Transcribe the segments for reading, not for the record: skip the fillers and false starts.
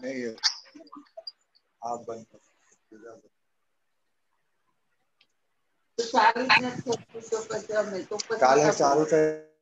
नहीं है, आप बंद करो। काले चालू थे।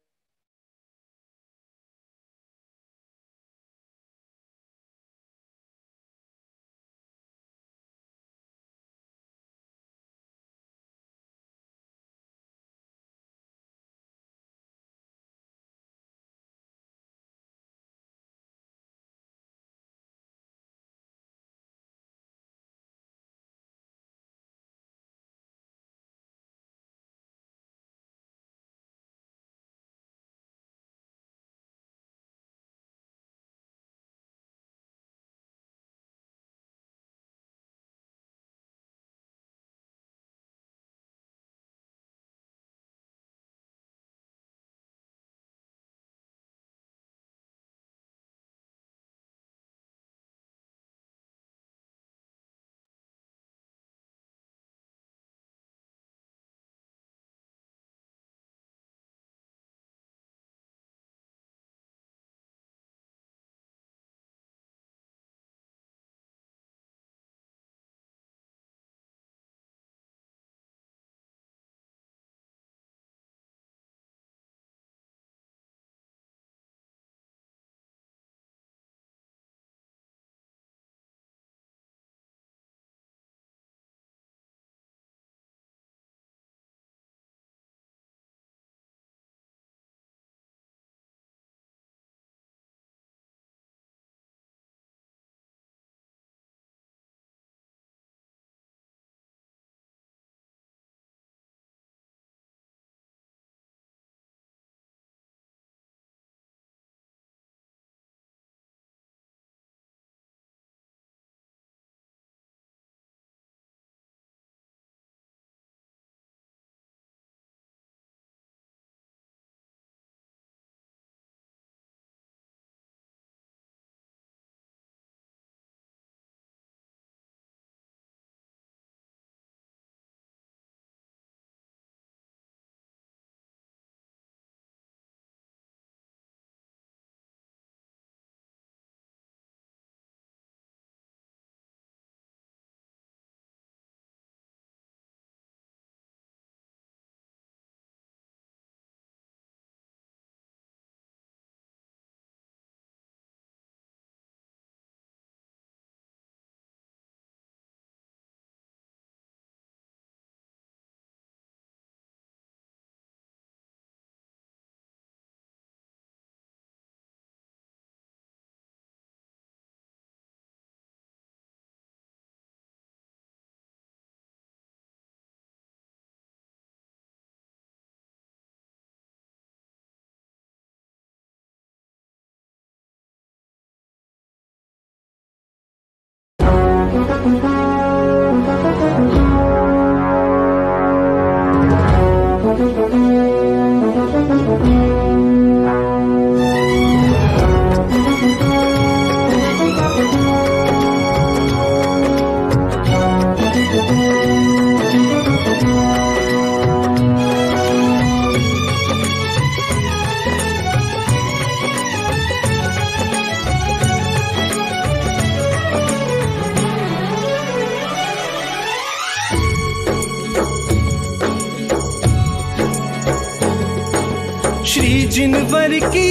जिनवर की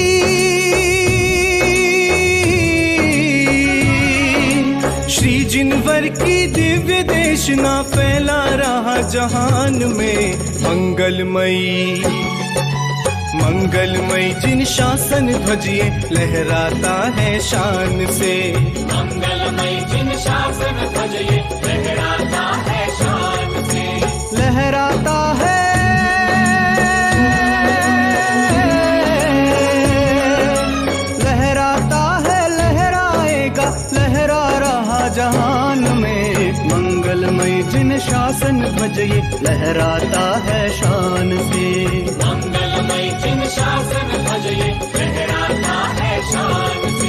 श्री जिनवर की दिव्य देशना फैला रहा जहान में। मंगलमयी मंगलमयी जिन शासन ध्वजिए लहराता है शान से। मंगलमयी जिन शासन ध्वजिए लहराता है शान से। लहराता है जहान में। मंगलमय जिन शासन ध्वजिए लहराता है शान से। मंगलमय जिन शासन ध्वजिए लहराता है शान से।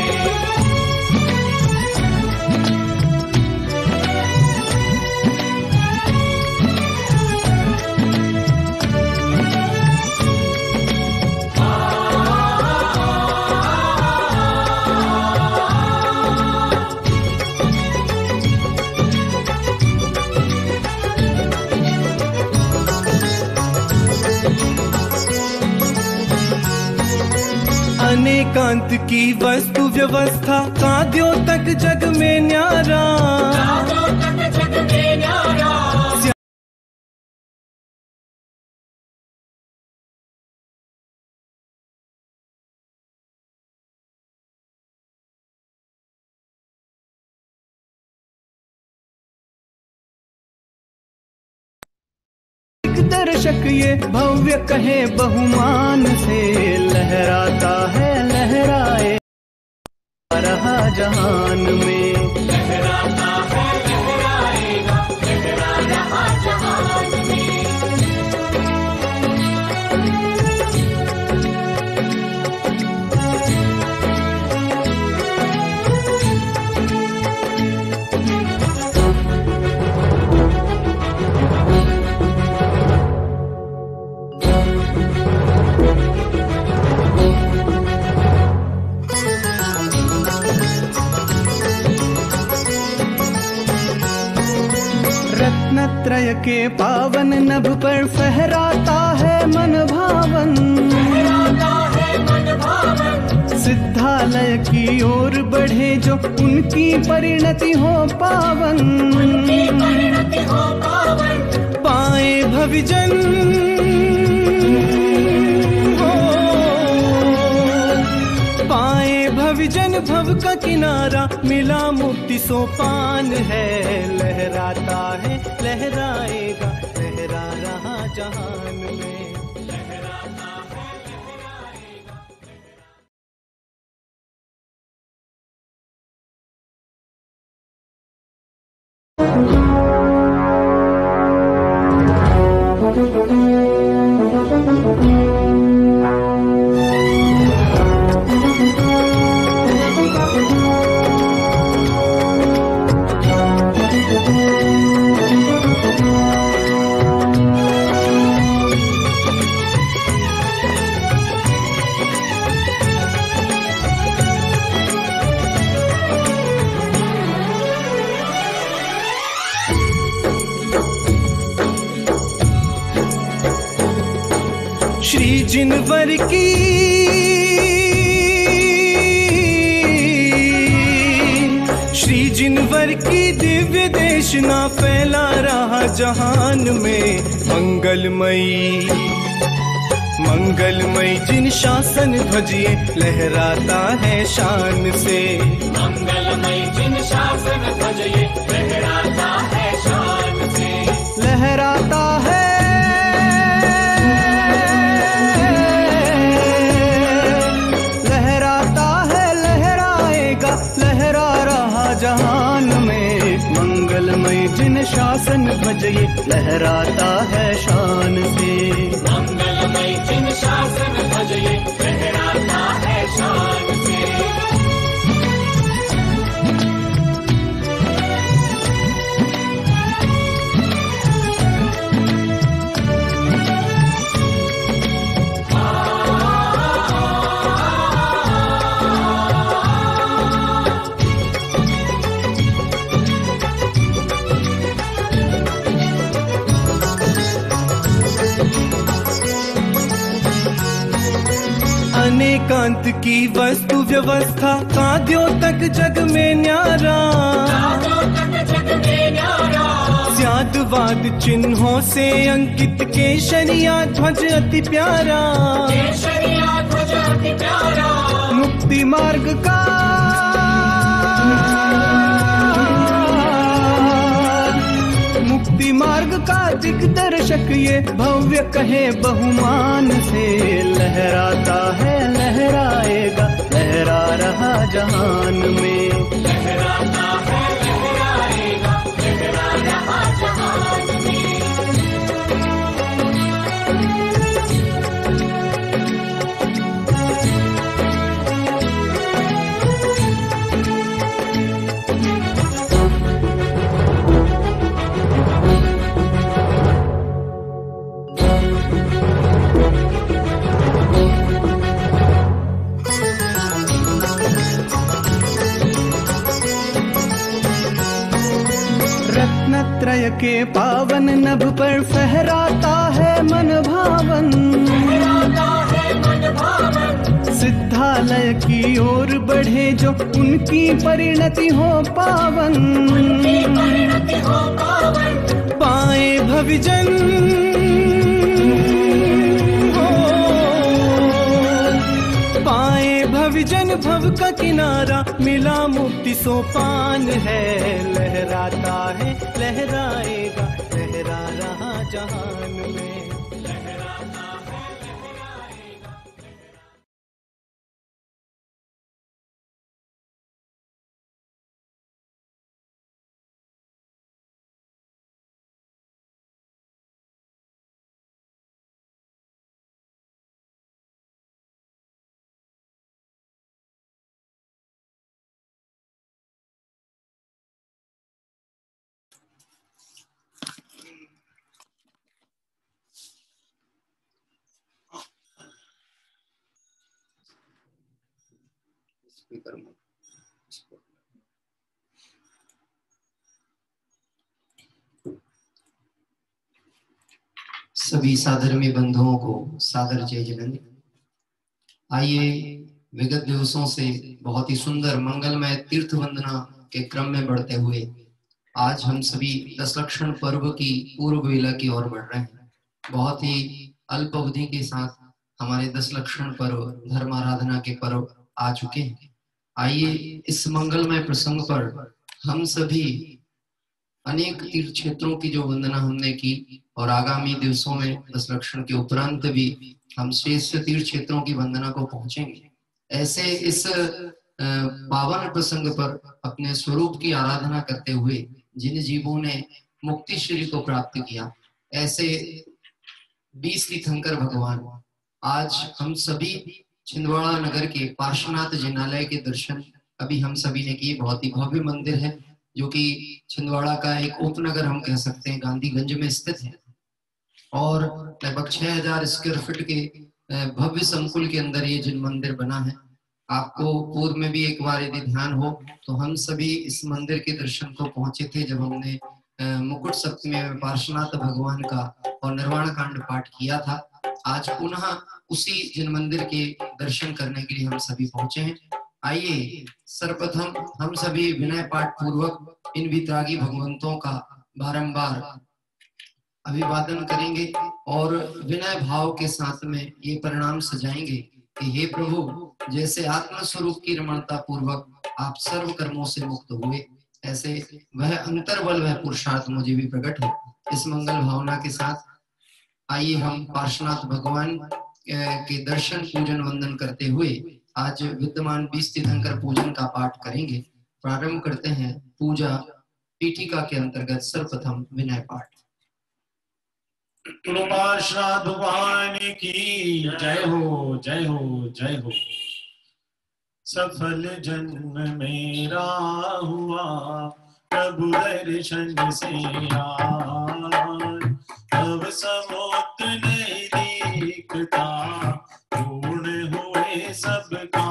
अनेकांत की वस्तु व्यवस्था काद्यों तक जग में न्यारा। काद्यों तक जग में न्यारा। दर्शक ये भव्य कहे बहुमान से, लहराता है लहराए रहा जहान में। लहराता है लहराएगा, लहरा रहा जहान में। रत्नत्रय के पावन नभ पर फहराता है मन भावन। फहराता है मन भावन। सिद्धालय की ओर बढ़े जो उनकी परिणति हो पावन। उनकी परिणति हो पावन। पाए भविजन हो, पाए भविजन भव का किनारा, मिला मुक्ति सोपान है। लहराता है लहराएगा, लहरा रहा जहान में। लहराता है लहराएगा। श्री जिनवर की श्री जिनवर की दिव्य देशना फैला रहा जहान में। मंगलमयी मंगलमयी जिन शासन ध्वजिए, लहराता है शान से। मंगलमय जिन शासन ध्वजिए, लहराता है शान से। लहराता है लहराएगा, लहरा रहा जहान में। मंगलमय जिन शासन ध्वजिए, लहराता है शान से। मंगलमय जिन शासन ध्वजिए, लहराता है शान से। अनेकांत की वस्तु व्यवस्था काद्यों तक जग में न्यारा। काद्यों तक जग में न्यारा। स्यादवाद चिन्हों से अंकित केशरिया ध्वज अति प्यारा। केशरिया ध्वज अति प्यारा। मुक्ति मार्ग का मुक्ति मार्ग का दिग्दर्शक ये भव्य कहे बहुमान से। लहराता है लहराएगा, लहरा रहा जहान में। लहराता है लहराएगा, लहरा रहा जहान में। रत्नत्रय के पावन नभ पर फहराता है मन भावन। फहराता है मन भावन। सिद्धालय की ओर बढ़े जो उनकी परिणति हो पावन। उनकी परिणति हो पावन। पाए भविजन पाए भविजन भव का किनारा, मिला मुक्ति सोपान है। लहराता है लहराएगा, लहरा रहा जहान में। लहराता है लहराएगा। सभी साधर्मी बंधुओं को सादर जय जगन्नाथ। आइए विगत दिवसों से बहुत ही सुंदर मंगलमय तीर्थ वंदना के क्रम में बढ़ते हुए आज हम सभी दशलक्षण पर्व की पूर्व वेला की ओर बढ़ रहे हैं। बहुत ही अल्प अवधि के साथ हमारे दशलक्षण पर्व धर्म आराधना के पर्व आ चुके हैं। आइए इस मंगलमय प्रसंग पर हम सभी अनेक तीर्थ क्षेत्रों की जो वंदना हमने की और आगामी दिवसों में दशलक्षण के उपरांत भी हम श्रेष्ठ तीर्थ क्षेत्रों की वंदना को पहुंचेंगे। ऐसे इस पावन प्रसंग पर अपने स्वरूप की आराधना करते हुए जिन जीवों ने मुक्ति श्री को प्राप्त किया, ऐसे 20 तीर्थंकर भगवान आज हम सभी छिंदवाड़ा नगर के पार्श्वनाथ जिनालय के दर्शन अभी हम सभी ने किए। बहुत ही भव्य मंदिर है जो कि छिंदवाड़ा का एक उपनगर हम कह सकते हैं, गांधीगंज में स्थित है और लगभग 6000 स्क्वायर फीट के भव्य संकुल के अंदर ये जिन मंदिर बना है। आपको पूर्व में भी एक बार यदि ध्यान हो तो हम सभी इस मंदिर के दर्शन को पहुंचे थे जब हमने मुकुट सप्तमी में पार्श्वनाथ भगवान का और निर्वाण कांड पाठ किया था। आज पुनः उसी जिन मंदिर के दर्शन करने के लिए हम सभी पहुंचे हैं। आइए सर्वप्रथम हम सभी विनय पाठ पूर्वक इन वितरागी भगवंतों का बारंबार अभिवादन करेंगे और विनय भाव के साथ में ये परिणाम सजाएंगे कि हे प्रभु, जैसे आत्म स्वरूप की रमणता पूर्वक आप सर्व कर्मों से मुक्त हुए, ऐसे वह अंतर्बल वह पुरुषार्थ मुझे भी प्रकट हो। इस मंगल भावना के साथ आइए हम पार्श्वनाथ भगवान के दर्शन पूजन वंदन करते हुए आज विद्यमान 20 तीर्थंकर पूजन का पाठ करेंगे। प्रारंभ करते हैं पूजा पीठिका के अंतर्गत सर्वप्रथम विनय पाठ। पार्श्वनाथ भगवान की जय हो, जय हो, जय हो। सफल जन्म मेरा हुआ प्रभु दर्शन से यार, तब समुद्र नहीं दिखता, पूर्ण हुए सबका।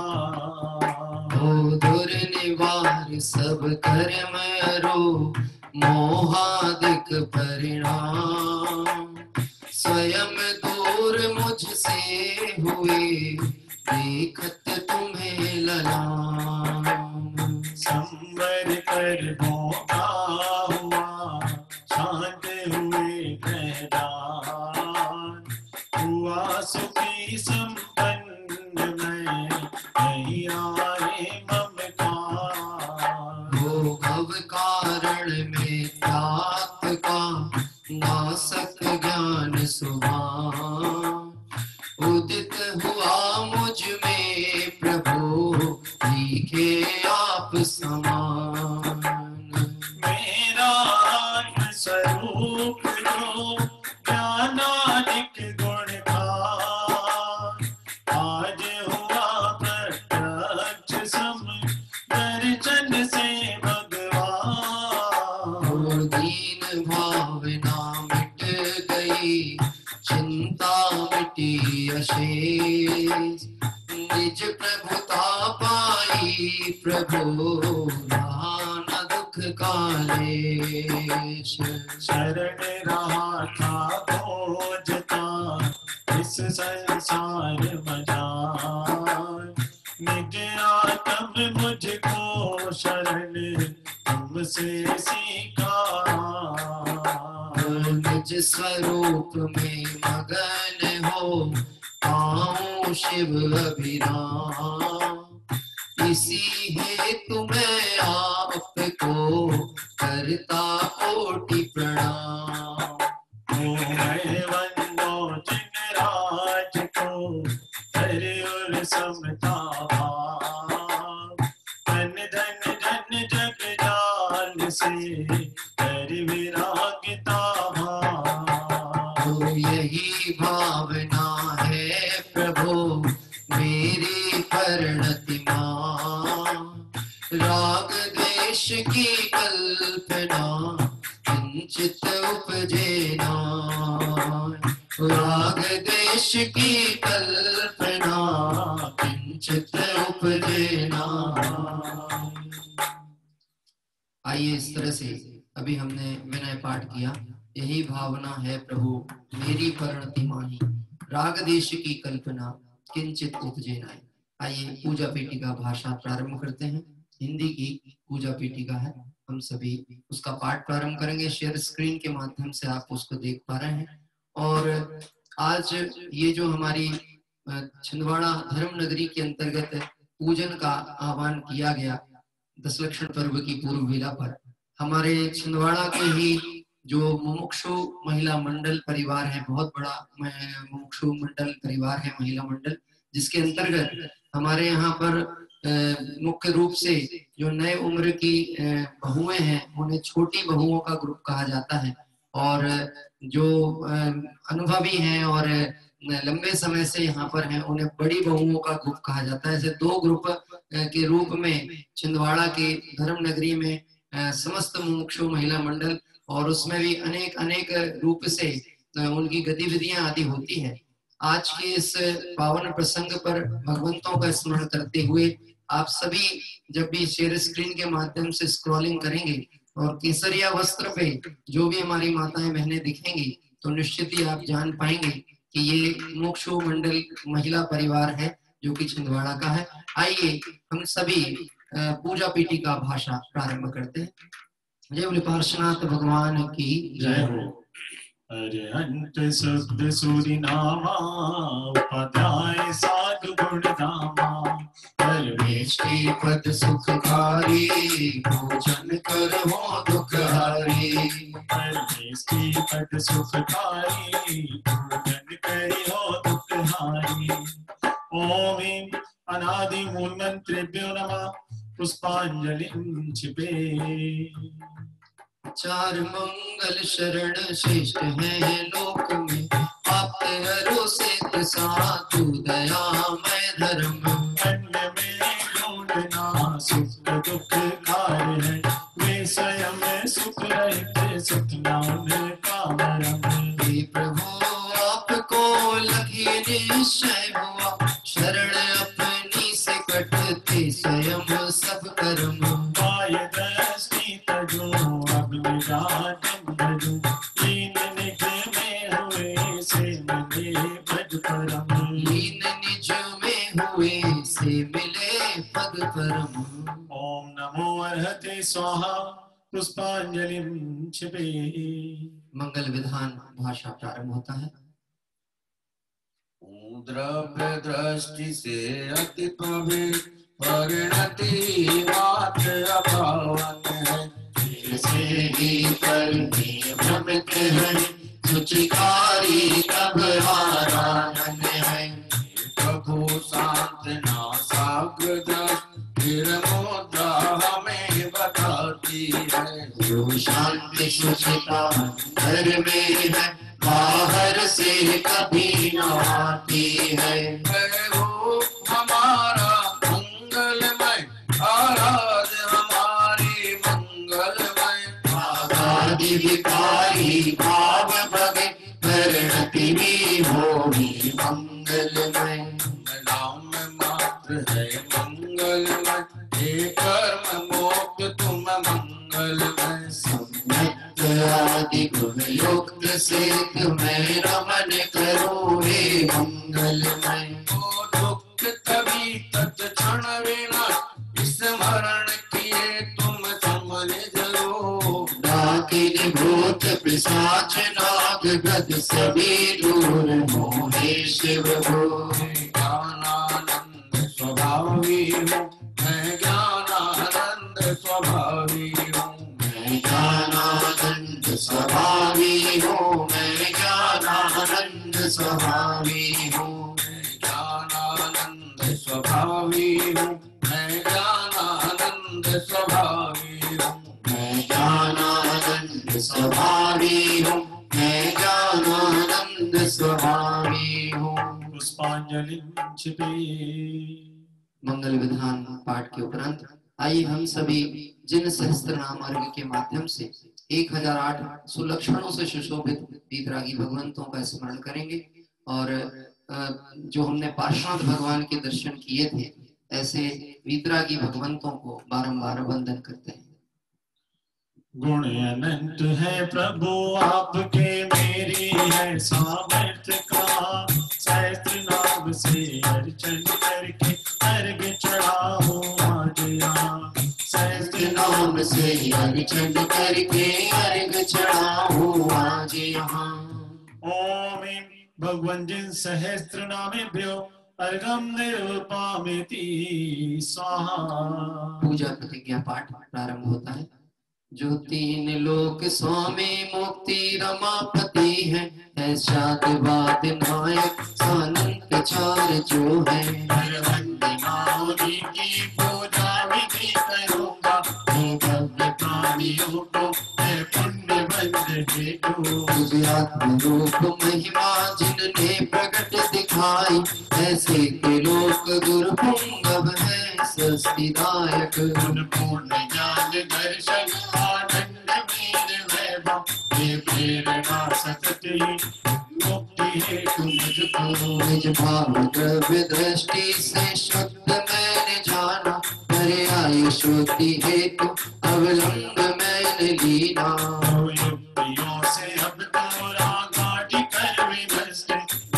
दूर निवार सब कर्म रो, मोहादिक परिणाम, स्वयं दूर मुझसे हुए, देखत तुम्हें ललाम। संवर कर भोगा हुआ, शांत हुए मैदान, हुआ सुखी संपन्न में, नहीं आए ममकार। हो भव कारण में तात का, नासक ज्ञान सुभान, उदित हुआ मुझ में प्रभु, लिखे आप समान। मेरा स्वरूप जो ज्ञानादिक गुण था, आज हुआ प्रत्यक्ष सम दर्शन से भगवान। दीन भावना मिट गई, चिंता मिटी अशेष, निज प्रभुता पाई प्रभु, नाना दुख कालेश। शरण रहा था खोजता इस संसार से सीखा। निज स्वरूप में मगन हो पाऊं शिव अभिराम। इसी हेतु मैं आपको करता कोटि प्रणाम। मैं वंदो जिन राज को करे और समता भाव। धन धन धन जग जान से कर विरागता भाव। तो यही भावना है प्रभु मेरी परिणति मां। राग द्वेष की कल्पना किंचित उपजे ना। राग द्वेष की कल्पना किंचित उपजे ना। आइए इस तरह से अभी हमने विनय पाठ किया। यही भावना है प्रभु मेरी परिणति माही। राग देश की कल्पना किंचित उपजे नाय। आइए पूजा पीठिका भाषा प्रारंभ करते हैं। हिंदी की पूजा पीठिका है, हम सभी उसका पाठ प्रारंभ करेंगे। शेयर स्क्रीन के माध्यम से आप उसको देख पा रहे हैं। और आज ये जो हमारी छिंदवाड़ा धर्म नगरी के अंतर्गत पूजन का आह्वान किया गया दशलक्षण पर्व की पूर्व बेला पर, हमारे छिंदवाड़ा के ही जो मुमुक्षु महिला मंडल परिवार है, बहुत बड़ा मुमुक्षु मंडल परिवार है, महिला मंडल, जिसके अंतर्गत हमारे यहाँ पर मुख्य रूप से जो नए उम्र की बहुएं हैं उन्हें छोटी बहुओं का ग्रुप कहा जाता है। और जो अनुभवी हैं और लंबे समय से यहाँ पर हैं उन्हें बड़ी बहुओं का ग्रुप कहा जाता है। ऐसे दो ग्रुप के रूप में छिंदवाड़ा के धर्म नगरी में समस्त मुमुक्षु महिला मंडल, और उसमें भी अनेक अनेक रूप से उनकी गतिविधियां आदि होती है। आज के इस पावन प्रसंग पर भगवंतों का स्मरण करते हुए आप सभी जब भी शेयर स्क्रीन के माध्यम से स्क्रॉलिंग करेंगे और केसरिया वस्त्र पे जो भी हमारी माताएं बहनें दिखेंगी तो निश्चित ही आप जान पाएंगे कि ये मुमुक्षु मंडल महिला परिवार है जो कि छिंदवाड़ा का है। आइए हम सभी पूजा पीठिका भाषा प्रारंभ करते हैं। जय बोले पार्श्वनाथ भगवान की जय हो। अरिहंत शुद्ध सूरि नामा उपाध्याय साधु गुण धामा। परमेश की पद सुखकारी भोजन करो दुख हारी। परमेश की पद सुखकारी भोजन करो दुख हारी। ओम ह्रीं अनादि मूल मंत्रेभ्यो नमः। पुष्पांजलि छिपे। चार मंगल शरण श्रेष्ठ है लोक में। आप हरो से साधु दयामय धर्म। अन्य में ढूंढना सुख दुख खार है। वे स्वयं सुख रहते सुख नाम का मरम। हे प्रभु आपको लखी निश्चय हुआ। शरण अपनी से कटते स्वयं सब कर्म। काय दृष्टि तजो अब निराजन भजो। लीन निज में हुए से मिले पद परम। लीन निज में हुए से मिले पद परम। ओम नमो अर्हते स्वाहा। पुष्पांजलि छिपे। मंगल विधान भाषा प्रारंभ होता है। द्रव्य दृष्टि से अति पवित्र परिणति मात्र अभावन है। से ही परमे भ्रमित है। सुचिकारी तब आराधन है। प्रभु सांत्वना साग्रद फिर मुद्रा हमें बताती है। जो शांति सुचिता घर में है बाहर से कभी न आती है। वो हमारा मंगलमय आराध हमारी मंगलमय। आदि विकारी भाव भगे परिणति भी होगी मंगलमय। नाम मात्र है मंगलमय। हे कर्म मोक्ष तुम मंगलमय। सम्यक आदि गुण युक्त से तुम्हें रमन करो हे मंगलमय। दुख कभी तत्क्षण विना स्मरण किए तुम समझ जरूर। नाग गद सभी दूर मोहे शिव हो। ज्ञानानंद स्वभावी हूँ मैं, ज्ञानानंद स्वभावी हूँ मैं ज्ञानानंद स्वभावी हूँ, मैं ज्ञानानंद स्वभावी हूँ। ज्ञानानंद स्वभावी हूँ मैं, ज्ञानानंद स्वभावी हूँ मैं ज्ञानानंद स्वभावी हूँ, मैं ज्ञानानंद स्वभावी हूँ। पुष्पांजलि छिपे। मंगल विधान पाठ के उपरांत आइए हम सभी जिन सहस्त्र नाम अर्घ के माध्यम से 1008 सुलक्षणों से सुशोभित वीतरागी भगवंतों का स्मरण करेंगे और जो हमने पार्श्वनाथ भगवान के दर्शन किए थे ऐसे वीतरागी भगवंतों को बारंबार वंदन करते हैं। गुण अनंत है प्रभु आपके, मेरी है सामर्थ्य का, सहस्त्र नाम से अर्चन करके अर्घ चढ़ाओ आज यहाँ। सहस्त्र नाम से अर्चन करके अर्घ चढ़ाओ आज यहाँ। ओम भगवन् जिन सहस्त्र नामेभ्यो अर्घम निरूपामिति स्वाहा। पूजा प्रतिज्ञा पाठ प्रारंभ होता है। जो तीन लोक स्वामी मुक्ति रमापति है शादवाद नायक सानंद चार जो है। वंदनाओं की पूजा विधि करूंगा, भव्य प्राणियों को मैं पुण्य बंद हेतु। आत्म रूप महिमा जिनने प्रकट दिखाई, ऐसे के लोक गुरु पुंगव है सस्तिदायक। पूर्ण ज्ञान दर्शन आनंद वीर वैभव, ये प्रेरणा सतत ही मुक्ति हेतु मुझको। निज भाव द्रव्य दृष्टि से शुद्ध मैंने जाना, पर्याय श्रुति हेतु अवलंब मैंने लीना। युक्तियों से अब तोरा गाड़ी कर विभस्त,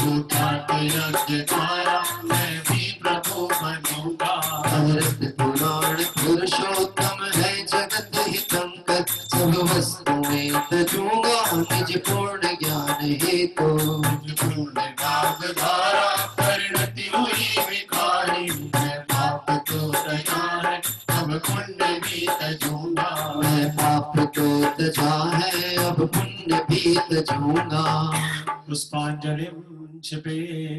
यज्ञ द्वारा मैं भी प्रभु बनूंगा। अमृत पुराण पुरुषोत्तम है जगत हितंकर, सब वस्तुएं तजूंगा निज पूर्ण ज्ञान हेतु। पूर्ण भाव धारा परिणति हुई विकारी, मैं पाप तो तजा है अब पुण्य भी तजूंगा। मैं पाप तो तजा है अब पुण्य भी तजूंगा। पुष्पांजलि छिपे।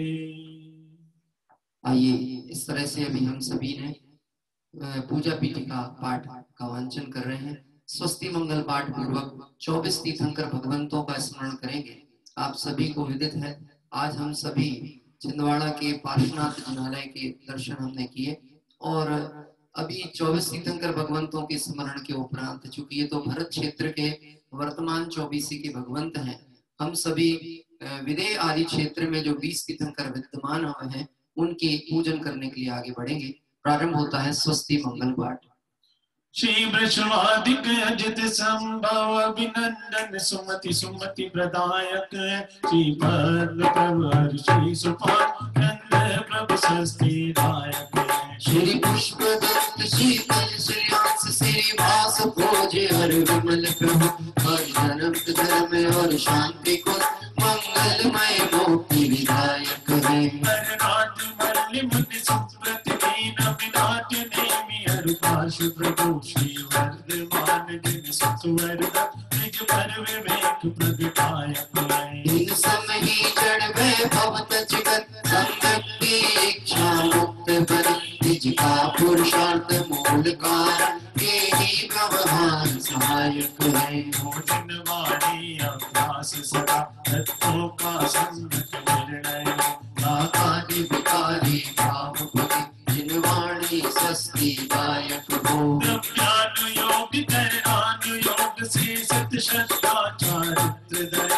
आइए इस तरह से अभी हम सभी ने पूजा पीठिका पाठ का वांचन कर रहे हैं। स्वस्ति मंगल पाठ पूर्वक 24 तीर्थंकर भगवंतों का स्मरण करेंगे। आप सभी को विदित है आज हम सभी छिंदवाड़ा के पार्श्वनाथ जिनालय के दर्शन हमने किए और अभी 24 तीर्थंकर भगवंतों के स्मरण के उपरांत, चूंकि ये तो भरत क्षेत्र के वर्तमान 24 के भगवंत हैं, हम सभी विदेह आदि क्षेत्र में जो 20 तीर्थंकर विद्यमान हैं उनके पूजन करने के लिए आगे बढ़ेंगे। प्रारंभ होता है स्वस्ति मंगल पाठ। श्री वृषवादिक अजित संभव अभिनंदन सुमति सुमति प्रदायक श्री पद्म प्रभु हर्षि सुपान नंद प्रभु स्वस्ति दायक श्री पुष्प दत्त शीतल श्रेयांस श्रीवास भोजे हर विमल प्रभु हर जन्म धर्म और शांति को मंगलमय मोक्ति विधायक है। नाथ मल्लि मुनि सुप्रति दीन विनाथ नेमि हर पाशु प्रभु श्री वर्धमान जिन सत्वर निज पर विवेक प्रगटायक इन समही जड़ वैभव तजगत संगति इच्छा मुक्त पर निज का पुरुषार्थ मूल कारण के ही व्यवहार सहायक है। भोजन वाणी अभ्यास सदा तत्वों का संगत निर्णय नाकादि विकारी भाव भक्ति जिनवाणी स्वस्ति दायक हो। द्रव्यानुयोग कर्णानुयोग से सत श्रद्धा चारित्र दय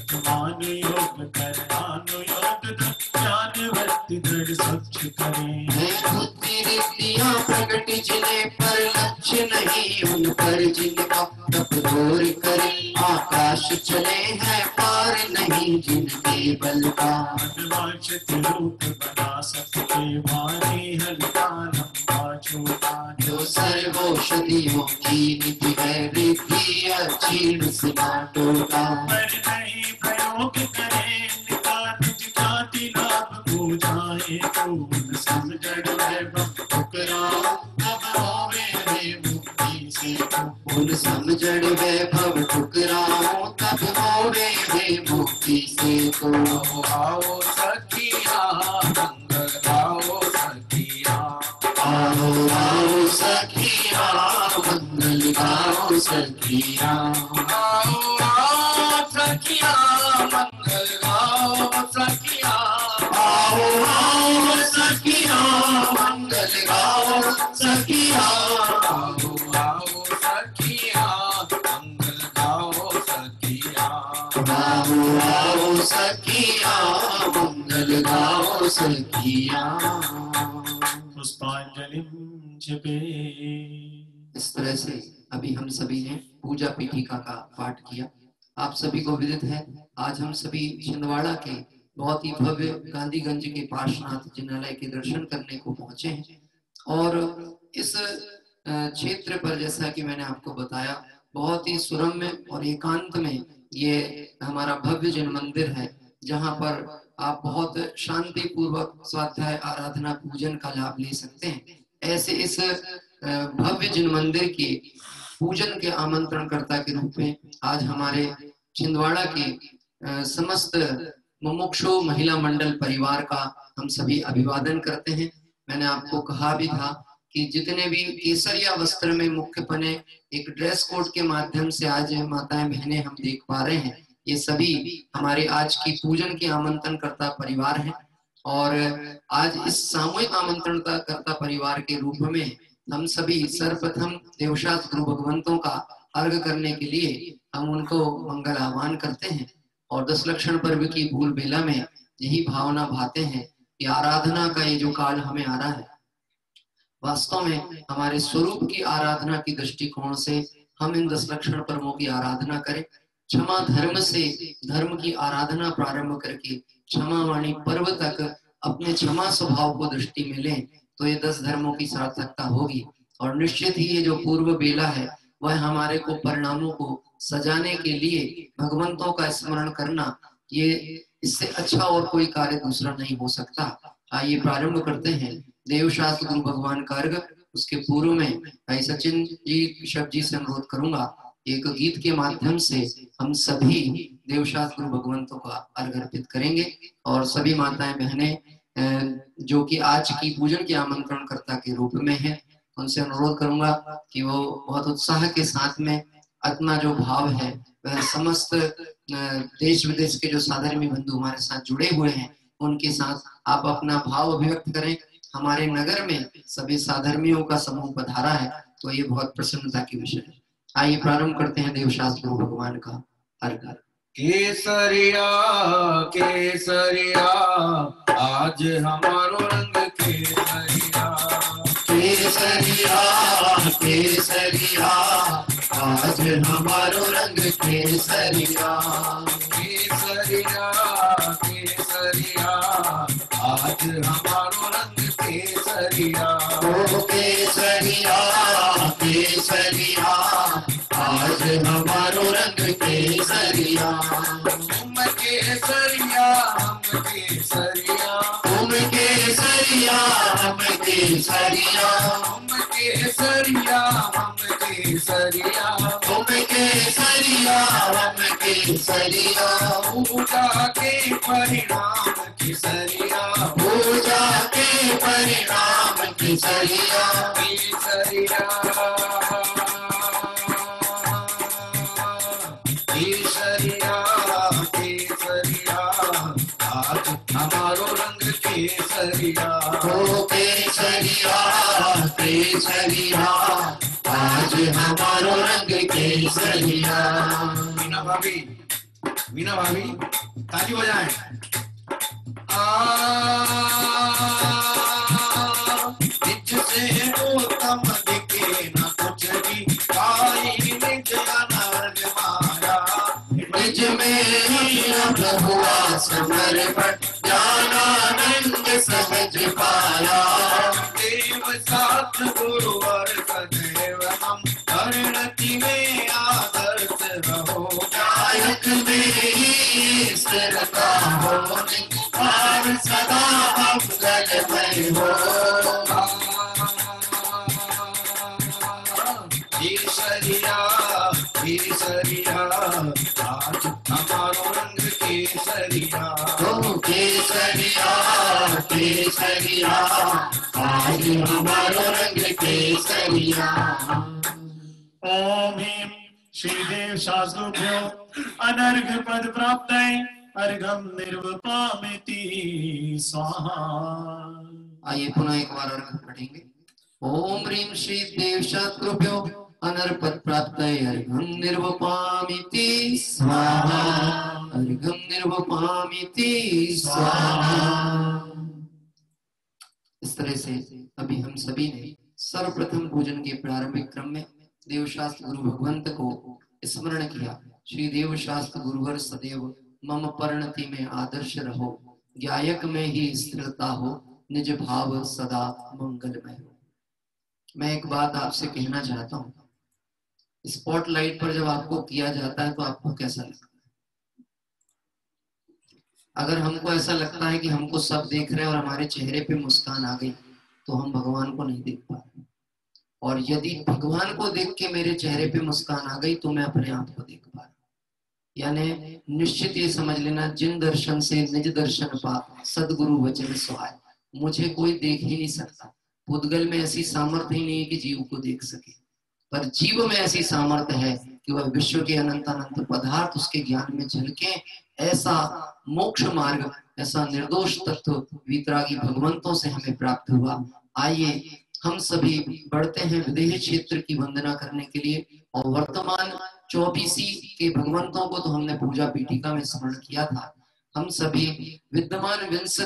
मान कर्णानुयोग द्रव्यानुवृत्ति दृढ़ स्वच्छ करें। बुद्धि रिद्धियां प्रगट जिन्हें पर लक्ष्य नहीं उन पर जिनका तप घोर करे आकाश चले हैं पार नहीं जिनके बल का। रूप बना सकते वाणी हरिदानम छोटा जो सर्वौषधियों की निधि है, रिद्धि अक्षीण से ना टूटा। पर नहीं प्रयोग करे निका तुझ ख्याति लाभ हो जाए तो समझड़ वैभव ठुकराओ तब होवे रे मुक्ति से तो। उन समझड़ वैभव ठुकराओ तब होवे वे मुक्ति से को। आओ आओ सखिया मंगल गाओ सखिया। आओ आओ सखिया मंगल गाओ सखिया। आओ आओ सखिया मंगल गाओ सखिया। आओ आओ सखिया मंगल गाओ सखिया। आओ आओ सखिया मंगल गाओ सखिया। आओ आओ सखिया मंगल गाओ सखिया। पुष्पांजलि जपे। इस तरह से अभी हम सभी ने पूजा पीठिका का पाठ किया। आप सभी को विदित है, आज हम सभी छिंदवाड़ा के बहुत ही भव्य गांधीगंज के पार्श्वनाथ जिनालय के दर्शन करने को पहुंचे हैं। और इस क्षेत्र पर जैसा कि मैंने आपको बताया, बहुत ही सुरम्य और एकांत में ये हमारा भव्य जन मंदिर है, जहाँ पर आप बहुत शांति पूर्वक स्वाध्याय आराधना पूजन का लाभ ले सकते हैं। ऐसे इस भव्य जन मंदिर के पूजन के आमंत्रणकर्ता के रूप में आज हमारे छिंदवाड़ा के समस्त मुमुक्षु महिला मंडल परिवार का हम सभी अभिवादन करते हैं। मैंने आपको कहा भी था कि जितने भी केसरिया वस्त्र में मुख्य पने एक ड्रेस कोड के माध्यम से आज माताएं बहनें हम देख पा रहे हैं, ये सभी हमारे आज की पूजन के आमंत्रणकर्ता परिवार हैं। और आज इस सामूहिक आमंत्रणकर्ता परिवार के रूप में हम सभी सर्वप्रथम देवशास्त्र गुरु भगवंतों का अर्घ करने के लिए हम उनको मंगल आह्वान करते हैं। और 10 लक्षण पर्व की भूल बेला में यही भावना भाते हैं कि आराधना का ये जो काल हमें आ रहा है, वास्तव में हमारे स्वरूप की आराधना की दृष्टिकोण से हम इन 10 लक्षण पर्वों की आराधना करें। क्षमा धर्म से धर्म की आराधना प्रारंभ करके क्षमा वाणी पर्व तक अपने क्षमा स्वभाव को दृष्टि में लें तो ये 10 धर्मों की सार्थकता होगी। और निश्चित ही ये जो पूर्व बेला है वह हमारे को परिणामों को सजाने के लिए भगवंतों का स्मरण करना, ये इससे अच्छा और कोई कार्य दूसरा नहीं हो सकता। आइए प्रारंभ करते हैं देवशास्त्र गुरु भगवान का अर्घ। उसके पूर्व में भाई सचिन जी शब्द जी से अनुरोध करूंगा, एक गीत के माध्यम से हम सभी देवशास्त्र गुरु भगवंतों का अर्घ अर्पित करेंगे। और सभी माताएं बहनें जो कि आज की पूजन के आमंत्रणकर्ता के रूप में है, उनसे अनुरोध करूंगा कि वो बहुत उत्साह के साथ में अपना जो भाव है वह समस्त देश विदेश के जो साधर्मी बंधु हमारे साथ जुड़े हुए हैं उनके साथ आप अपना भाव अभिव्यक्त करें। हमारे नगर में सभी साधर्मियों का समूह पधारा है, तो ये बहुत प्रसन्नता की विषय है। आइए प्रारंभ करते हैं देवशास्त्र गुरु भगवान का अर्घ। केसरिया केसरिया आज हमारो रंग केसरिया। केसरिया केसरिया आज हमारो रंग केसरिया। केसरिया केसरिया आज हमारो रंग केसरिया। ओ केसरिया केसरिया आज हमारो रंग केसरिया। तुम केसरिया हम केसरिया। तुम केसरिया हम केसरिया। तुम केसरिया हम केसरिया। तुम केसरिया हम केसरिया। पूजा के परिणाम केसरिया। पूजा के परिणाम केसरिया। केसरिया केसरिया केसरिया आज हमारो रंग केसरिया। ओ केसरिया केसरिया आज हमारो रंग केसरिया। मीना भाभी ताली बजाएं। निज से उत्तम दिखे न कुछ भी, काई निज अनर्घ माया। निज में ही हुआ समर्पण, ज्ञानानंद सहज पाया। देव साथ गुरुवर सदैव हम परिणति में आदर्श रहो गायक मेरी स्थिरता हो और सदा मंगलमय हो केसरिया केसरिया आज हमारो रंग केसरिया ओ केसरिया केसरिया आज हमारो रंग केसरिया। ओम ह्रीं श्रीदेव शास्त्रोभ्यो अनर्घ पद प्राप्त अर्घम निर्वपामिति स्वाहा। आइए पुनः एक बार अर्घ पढ़ेंगे। ओम ह्रीं श्री देव शास्त्रोभ्यो अनर्पद प्राप्त अर्घम निर्वपामिति स्वाहा अर्घम निर्वपामिति स्वाहा। इस तरह से अभी हम सभी ने सर्वप्रथम पूजन के प्रारंभिक क्रम में देवशास्त्र गुरु भगवंत को स्मरण किया। श्री देवशास्त्र गुरुवर सदैव मम परिणति में आदर्श रहो गायक में ही स्थिरता हो निज भाव सदा मंगलमय हो। मैं एक बात आपसे कहना चाहता हूँ, स्पॉटलाइट पर जब आपको किया जाता है तो आपको कैसा लगता है? अगर हमको ऐसा लगता है कि हमको सब देख रहे हैं और हमारे चेहरे पे मुस्कान आ गई तो हम भगवान को नहीं देख पा रहे, और यदि भगवान को देख के मेरे चेहरे पे मुस्कान आ गई तो मैं अपने आप को देख पा रहा हूं। यानी निश्चित ये समझ लेना, जिन दर्शन से निज दर्शन पा सदगुरु वचन सुहाय, मुझे कोई देख ही नहीं सकता। पुद्गल में ऐसी सामर्थ्य ही नहीं है कि जीव को देख सके, पर जीव में ऐसी सामर्थ्य है कि वह विश्व के अनंत अनंत पदार्थ उसके ज्ञान में झलके। ऐसा मोक्ष मार्ग, ऐसा निर्दोष तत्व वीतरागी भगवंतों से हमें प्राप्त हुआ। आइए हम सभी बढ़ते हैं विदेह क्षेत्र की वंदना करने के लिए, और वर्तमान 24 के भगवंतों को तो हमने पूजा पीठिका में स्मरण किया था। हम सभी विद्यमान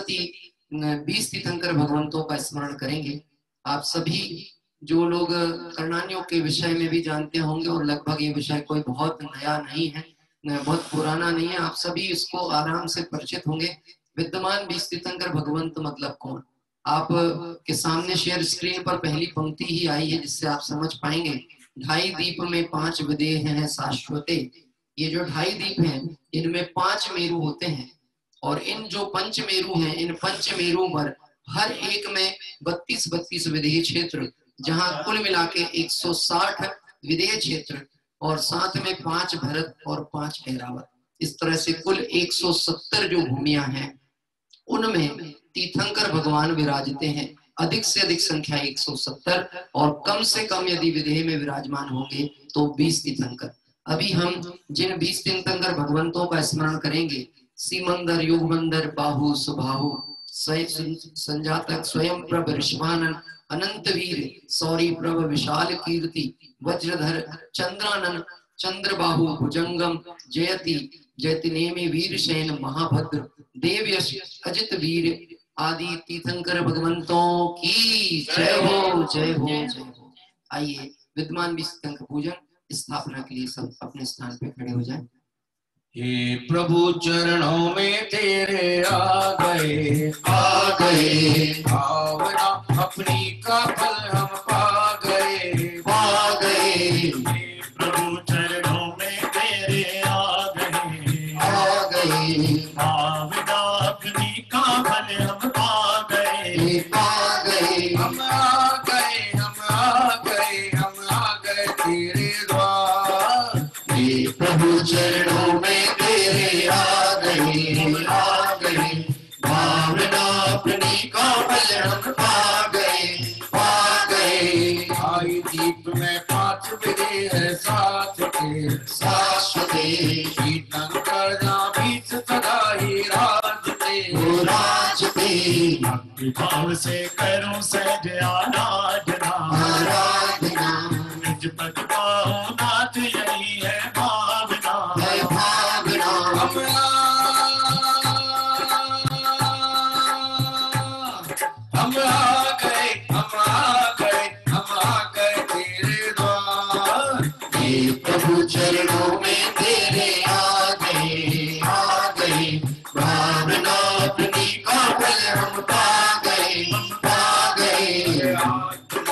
20 तीर्थंकर भगवंतों का स्मरण करेंगे। आप सभी जो लोग कर्णानियों के विषय में भी जानते होंगे, और लगभग ये विषय कोई बहुत नया नहीं है, बहुत पुराना नहीं है, आप सभी इसको आराम से परिचित होंगे। विद्यमान 20 तीर्थंकर भगवंत मतलब कौन? आप के सामने शेयर स्क्रीन पर पहली पंक्ति ही आई है जिससे आप समझ पाएंगे। 2.5 दीप में 5 विदेह हैं शाश्वते। ये जो 2.5 दीप हैं इनमें 5 मेरु होते हैं, और इन जो पंच मेरु हैं, इन पंच मेरु पर हर एक में 32 विदेह क्षेत्र, जहां कुल मिला के 160 विदेह क्षेत्र, और साथ में 5 भरत और 5 ऐरावत। इस तरह से कुल 170 जो भूमियां हैं उनमें तीर्थंकर भगवान विराजते हैं। अधिक से अधिक संख्या 170, और कम से कम यदि विदेह में विराजमान होंगे तो 20 तीर्थंकर। अभी हम जिन 20 तीर्थंकर भगवंतों का स्मरण करेंगे, सीमंदर, युगमंदर, बाहु, सुबाहु, संजातक, स्वयं प्रभ, ऋषभानन, अनंत वीर, सौरी प्रभ, विशाल कीर्ति, वज्रधर, चंद्रानन, चंद्रबाहु, भुजंगम, जयति, जयतिनेमि, वीरसेन, महाभद्र, देवयश, अजित वीर आदि तीर्थंकर भगवंतों की जय हो, जय हो, जय हो। आइए विद्यमान 20 तीर्थंकर पूजन स्थापना के लिए सब अपने स्थान पे खड़े हो जाएं। हे प्रभु चरणों में तेरे आ गए भावना अपनी का फल हम पा गए हे प्रभु चरणों में तेरे आ गए भावना अपनी का फल हम पा गए हम आ गए तेरे द्वार। हे प्रभु चरणों में तेरे आ गए भावना अपनी का फल हम पा गए। आई दीप में 5 विदेह साथ के शाश्वते तीर्थंकर जहाँ बीच सदा ही राजते भक्ति भाव से करूं सहज आराधना निज पद पाओ नाथ यही है भावना हम आ गए तेरे द्वार। हे प्रभु चरणों में तेरे आ गए भावना अपनी का फल हम पा गए।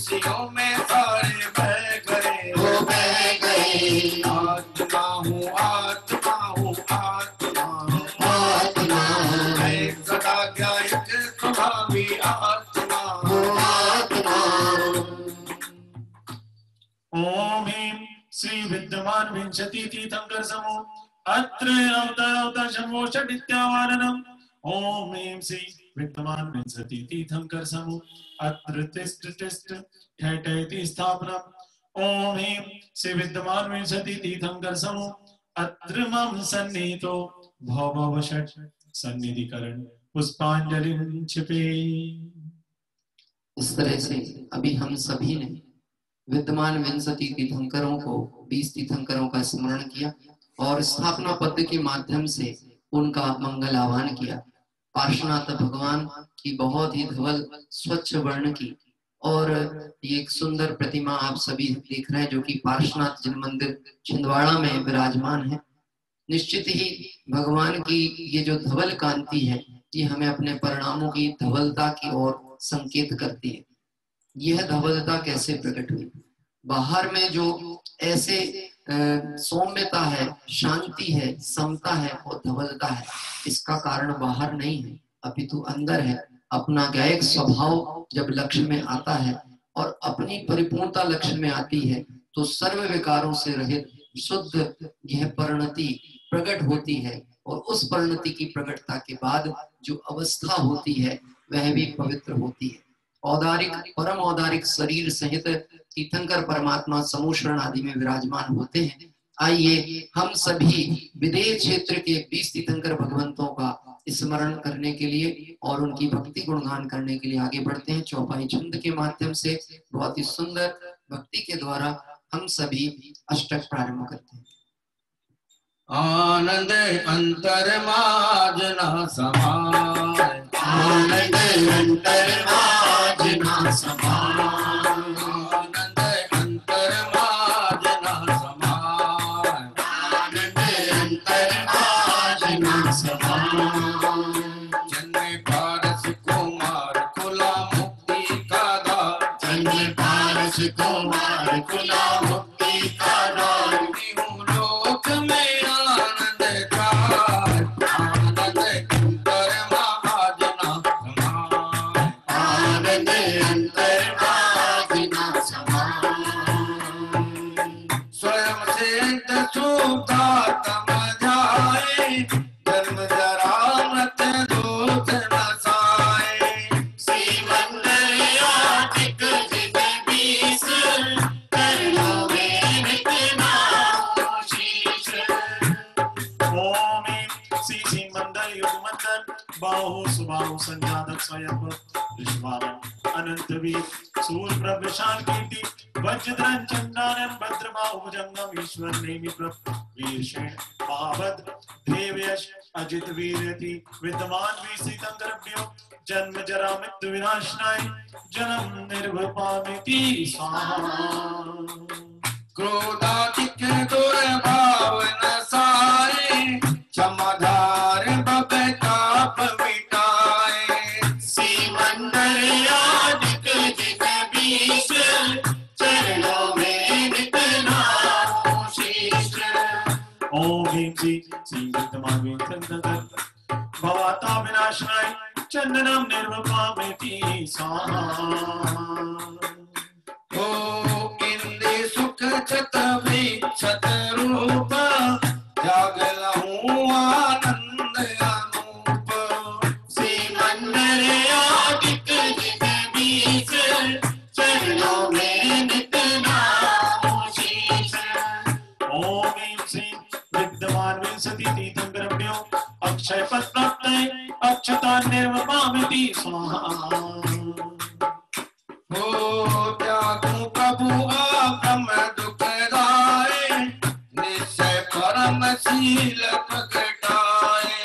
खुशियों में सारे बह गए, वो बह गए। आत्मा हूँ आत्मा हूँ आत्मा, आत्मा मैं सदा ज्ञायक स्वभावी आत्मा। आत्मा। ओम ह्रीं श्री विद्यमान विंशति तीर्थंकर समो अत्र अवतार शंभो षडित्यावाननम्। ओम ह्रीं श्री विद्यमान विंशति तीर्थंकर समो अत्र तिष्ठ तिष्ठ ठय ठयति स्थापनम्। ओम ह्रीं श्री विद्यमान विंशति तीर्थंकर समो अत्र मम सन्निहितो भव भव षट् सन्निधिकरण पुष्पांजलिं क्षिपे। इस तरह से अभी हम सभी ने विद्यमान विंशति तीर्थंकरों को 20 तीर्थंकरों का स्मरण किया और स्थापना पद के माध्यम से उनका मंगल आह्वान किया। पार्श्वनाथ भगवान की बहुत ही धवल स्वच्छ वर्ण की और ये एक सुंदर प्रतिमा आप सभी देख रहे हैं जो कि पार्श्वनाथ जिन मंदिर छिंदवाड़ा में विराजमान है। निश्चित ही भगवान की ये जो धवल कांति है ये हमें अपने परिणामों की धवलता की ओर संकेत करती है। यह धवलता कैसे प्रकट हुई? बाहर में जो ऐसे सौम्यता है, शांति है, समता है और धवलता है, इसका कारण बाहर नहीं है अपितु अंदर है। अपना गायक स्वभाव जब लक्ष्य में आता है और अपनी परिपूर्णता लक्ष्य में आती है तो सर्व विकारों से रहित शुद्ध यह परिणति प्रकट होती है और उस परिणति की प्रकटता के बाद जो अवस्था होती है वह भी पवित्र होती है। औदारिक परम औदारिक शरीर सहित तीर्थंकर परमात्मा समूह शरण आदि में विराजमान होते हैं। आइए हम सभी विदेह क्षेत्र के 20 तीर्थंकर भगवंतों का स्मरण करने के लिए और उनकी भक्ति गुणगान करने के लिए आगे बढ़ते हैं। चौपाई छंद के माध्यम से बहुत ही सुंदर भक्ति के द्वारा हम सभी अष्टक प्रारंभ करते हैं। आनंद अंतर माजना समाय, आनंद अंतर माजना समाय, आनंद अंतर माजना समाय, आनंद अंतर माजना समाय। जन्मे पारस कुमार खुला मुक्ति का द्वार, जन्मे पारस कुमार खुला मुक्ति का द्वार। हूँ लोक में आनंद का, आनंद अंतर माजना समाय, आनंद अंतर माजना समाय। स्वयं सिद्ध सुखा तम जाए, जन्म जरा मृत्यु दोष नसाए। श्रीमंगलाधिक जिन 20 चरणों में नितना शीश। ओम श्री मंदर युग मंदर बाहु सुबाहु संजातक स्वयं विश्वामन अनंत वीर सूर्य प्रभ विशाल कीर्ति वज्रधर चंडानन भद्रबाहु भुजंगम ईश्वर नेमि प्रभ वीरशेन महाभद्र देवयश अजित वीरति विद्यमान वीर तीर्थंकरभ्यो जन्म जरा मृत्यु विनाशनाय जन्म निर्भपामिति स्वाहा। क्रोधाधिक दुर्भाव नसाए, क्षमाधार बबताप मिटाए। श्रीमंगलाधिक जिन 20 चरणों में नितना शीश। ओम ह्रीं श्री विद्यमान तीर्थंकर भवाता विनाशनाय चंदनम निर्वपामिति स्वाहा। ओ इंदे सुख छत वीक्षत रूप, जाग लहूं आनंद अनूप। श्रीमंगलाधिक जिन 20 चरणों में नितना शीश। ओम ह्रीं श्री विद्यमान विंशति तीर्थंकरभ्यो अक्षय पद प्राप्त अक्षता निर्वपामिति स्वाहा। हो त्यागू प्रभु आगम दुखदाए, निश्चय परमशील प्रगटाए।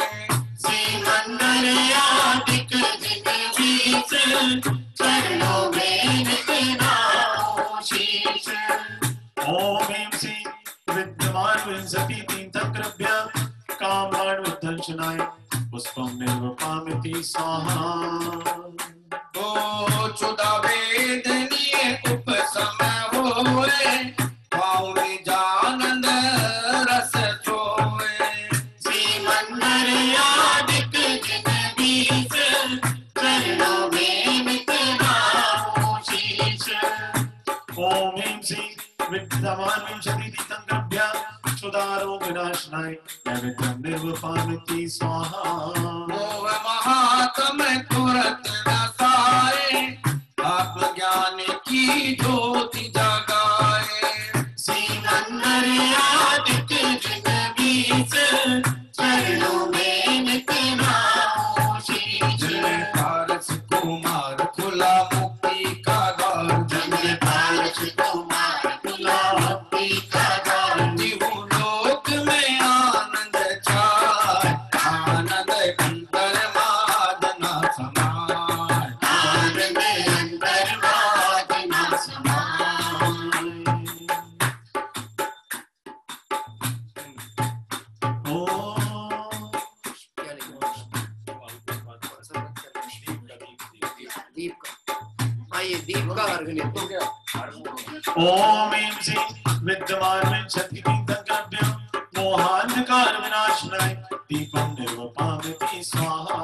श्रीमंगलाधिक जिन 20 चरणों में नितना शीश। ओम ह्रीं श्री विद्यमान विंशति तीर्थंकरभ्य कामान् विध्वंसनाय पुष्पं निर्वपामिति स्वाहा। ओ चुदा वेदनीय नैवेद्यं निर्वपामिति स्वाहा। मोह महात्म तुरत नसाए, आत्मज्ञान की ज्योति जगाए। श्रीमन्नरियादिक जिन बीच, चरणों में नित नामो शीश। पारस कुमार खुला मुक्ति का द्वार, जन पारस कुमार खुला मुक्ति का द्वार। जीव लोक में आनंद छाए, आनंद अंतर मादना समाए। आनंद अंतर्वाद न समाए। दीप का, आइए दीप का अर्घ लेते हैं। ओम ऐं श्री विद्यमान विंशति दीपद्रव्यं मोहान्धकार विनाशनाय दीपं निर्वपामिति स्वाहा।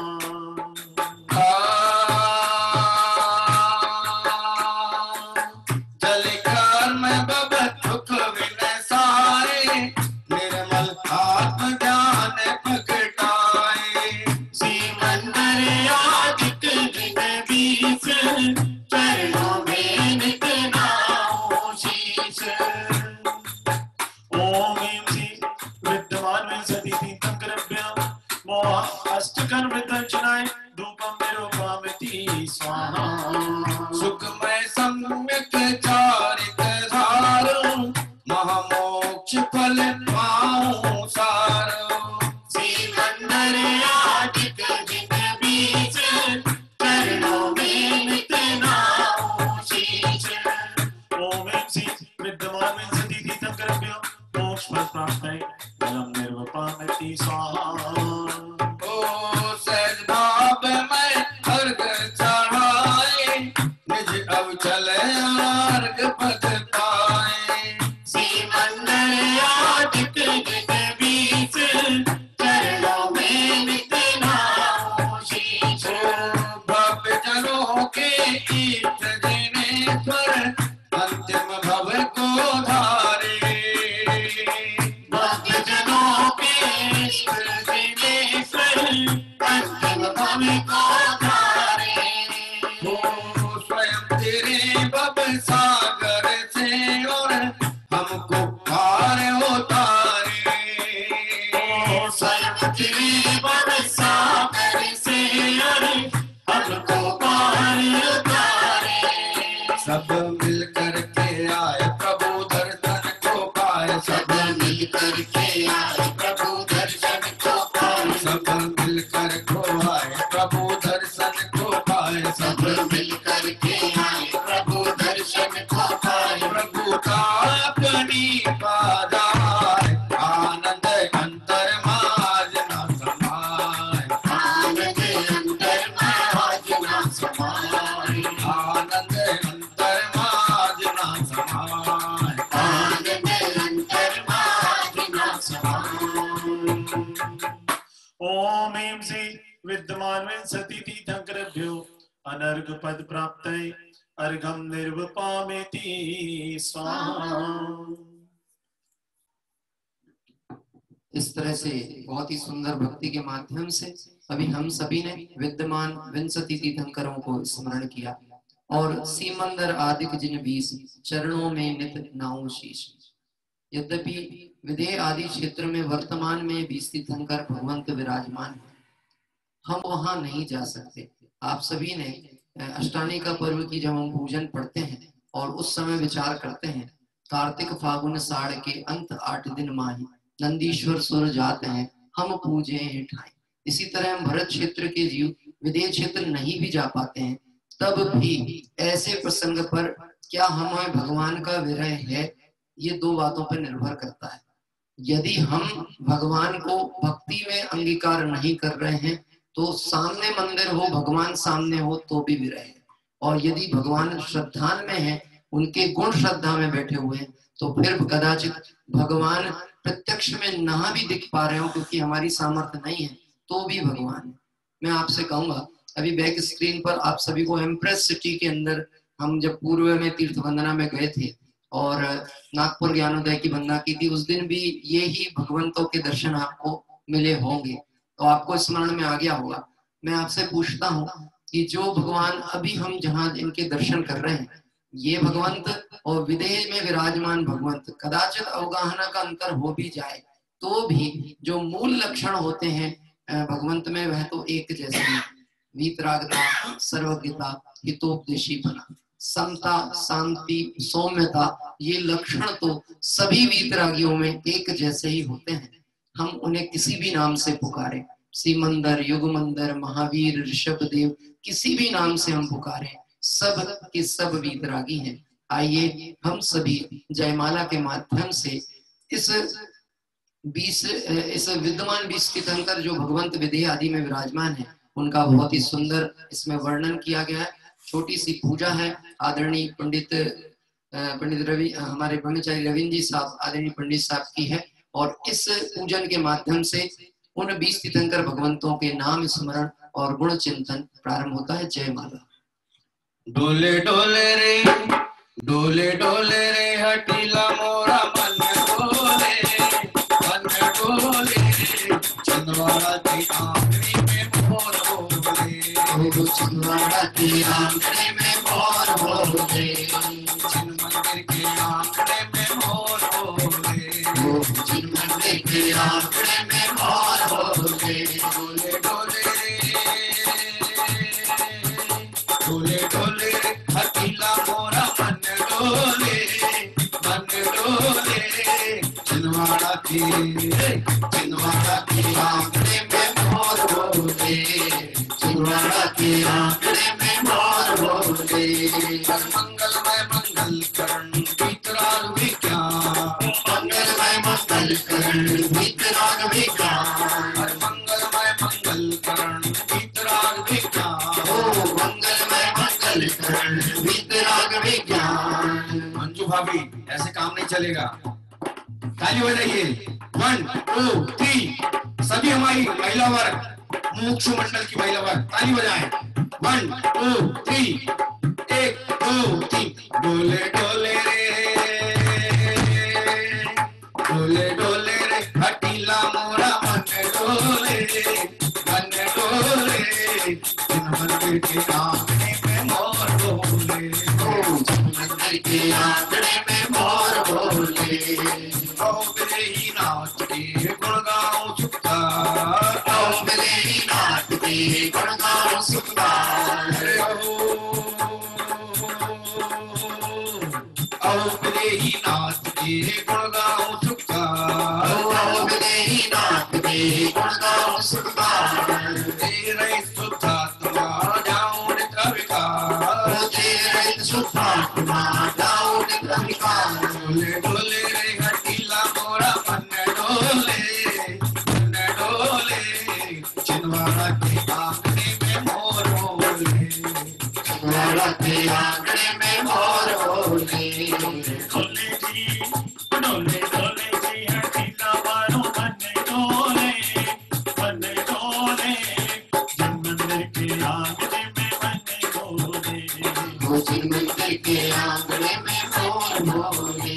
जल कर्म बबत दुख विनसाए, निर्मल आत्म ज्ञान प्रगटाए। श्रीमन्नरियादिक जिन बीच, चरणों में नित नामो शीश। ओम ऐं श्री विद्यमान विंशति दीपद्रव्यं मोह अष्टकर्म विदर्शनाय धूपं निरूपयामि स्वाहा। सुखमय सम्यक चारित धारो, महामोक्ष फल पाऊं सारो। श्रीमन्नरियादिक जिन बीच, चरणों में नित नामो शीश। ओम ऐं श्री विद्यमान विंशति दीपद्रव्यं मोक्ष फल प्राप्तये फलं निर्वपामिति स्वाहा। ओ सहज भाव में अर्घ चढ़ाए, निज अवचल अर्घ पद पाए। श्रीमन्नरियादिक जिन बीच, चरणों में नित नामो शीश। भव्य जनों के ईष्ट जिनेश्वर, अंतिम भव को धारे। भक्तजनों के इष्ट दिनेश्वर, अंतिम भव को धारे। हो स्वयं तेरे भव सागर से और हमको पार उतारे। ओ स्वयं तेरे भव सागर से और हमको पार उतारे। सब मिल कर के आए प्रभु दर्शन को पाए। सब मिल कर के आए प्रभु दर्शन को पाए। सब मिल कर को आए प्रभु दर्शन को पाए। सब मिल कर के आए प्रभु दर्शन को पाए। प्रभु का अपनी पादार, आनंद अंतर माज न समाए। आनंद अंतर माज न समाए। आनंद अंतर माज न समाए। आनंद अंतर माज न समाए। ओम ऐं श्री विद्यमान विंशति तीर्थंकरेभ्यो अनर्घ पद प्राप्तये अर्घं निर्वपामिति स्वाहा। इस तरह से बहुत ही सुंदर भक्ति के माध्यम से अभी हम सभी ने विद्यमान विंशति तीर्थंकरों को स्मरण किया और सीमंदर आदिक जिन बीस चरणों में नित नाऊ शीश। यद्यपि विदेह आदि क्षेत्र में वर्तमान में 20 तीर्थंकर भगवंत विराजमान है, हम वहां नहीं जा सकते। आप सभी ने अष्टानी का पर्व की जब हम पूजन पढ़ते हैं और उस समय विचार करते हैं, कार्तिक फागुन साड़ के अंत 8 दिन माही नंदीश्वर सुर जाते हैं हम पूजे ठाई। इसी तरह हम भरत क्षेत्र के जीव विदेह क्षेत्र नहीं भी जा पाते हैं, तब भी ऐसे प्रसंग पर क्या हमें भगवान का विरह है, ये 2 बातों पर निर्भर करता है। यदि हम भगवान को भक्ति में अंगीकार नहीं कर रहे हैं तो सामने मंदिर हो, भगवान सामने हो तो भी विरह है। और यदि भगवान श्रद्धान में है, उनके गुण श्रद्धा में बैठे हुए हैं, तो फिर कदाचित भगवान प्रत्यक्ष में ना भी दिख पा रहे हो क्योंकि हमारी सामर्थ्य नहीं है, तो भी भगवान है। मैं आपसे कहूंगा, अभी बैक स्क्रीन पर आप सभी को एम्प्रेस सिटी के अंदर हम जब पूर्व में तीर्थ वंदना में गए थे और नागपुर ज्ञानोदय की वंदना की थी, उस दिन भी ये ही भगवंतों के दर्शन आपको मिले होंगे, तो आपको स्मरण में आ गया होगा। मैं आपसे पूछता हूँ कि जो भगवान अभी हम जहाँ इनके दर्शन कर रहे हैं, ये भगवंत और विदेह में विराजमान भगवंत, कदाचित अवगाहना का अंतर हो भी जाए तो भी जो मूल लक्षण होते हैं भगवंत में वह तो एक जैसे ही। वीतरागता, सर्वज्ञता, हितोपदेशीपना, समता, शांति, सौम्यता, ये लक्षण तो सभी वीतरागियों में एक जैसे ही होते हैं। हम उन्हें किसी भी नाम से पुकारें, सीमंदर, युगमंदर, महावीर, ऋषभदेव, किसी भी नाम से हम पुकारें, सब के सब वीतरागी हैं। आइए हम सभी जयमाला के माध्यम से इस विद्यमान 20 तीर्थंकर जो भगवंत विदेह आदि में विराजमान है, उनका बहुत ही सुंदर इसमें वर्णन किया गया है। छोटी सी पूजा है, आदरणीय पंडित रवि, हमारे ब्रह्मचारी रविंद्र जी साहब, आदरणीय पंडित साहब की है, और इस पूजन के माध्यम से उन 20 तीर्थंकर भगवंतों के नाम स्मरण और गुण चिंतन प्रारंभ होता है। जय माला। डोले डोले रे, डोले डोले रे, हटीला मोरा मन डोले, मन डोले, चंदवाड़ा की आंगनी में मोर बोले, चंदवाड़ा की आंगनी में मोर बोले, जिन मंदिर के आंगने में मोर बोले, जिन मंदिर के आंगने में मोर बोले, डोले डोले डोले डोले हकीला मोरा मन डोले, मन डोले, चिनवाड़ा की आंगने में मोर बोले, चिनवाड़ा की आंगने में मोर बोले, मंगलमय मंगल करण वितराग विज्ञान, मंगलमय मंगल करण वितराग विज्ञान, मंगलमय मंगल करण वितराग विज्ञान, मंगलमय मंगल करण वितराग विज्ञान। मंजू भाभी, ऐसे काम नहीं चलेगा, ताली बजाइए। 1 2 3, सभी हमारी महिला वर्ग, मुमुक्षु मंडल की महिला वर्ग ताली बजाएं। 1 2 3, 1 2 3, डोले डोले रे, डोले डोले रे, हटीला मोरा मन डोले, मन डोले, इन मंदिर के आंगने में मोर बोले, मंदिर के आंगने में मोर बोले, मेरे ही नाच के गुण गाऊं सुखता, मेरे ही नाथ के गुण गाऊं सुखता, मेरे ही नाच के गुण गाऊं सुखता, मेरे ही नाथ के गुण गाऊं सुखता, तेरे शुद्धात्मा जाऊं नित्य विकार, तेरे शुद्धात्मा जाऊं नित्य विकार, डोले डोले रे हटीला मोरा मन डोले, मन डोले, चिनवाड़ा के आंगने में मोर बोले, चिनवाड़ा के आंगने में मोर बोले, डोले जी, डोले डोले जी, हटीला मारो मन डोले, मन डोले, जिन मंदिर के आंगने में मन डोले, वो जिन मंदिर के आंगने में मोर बोले।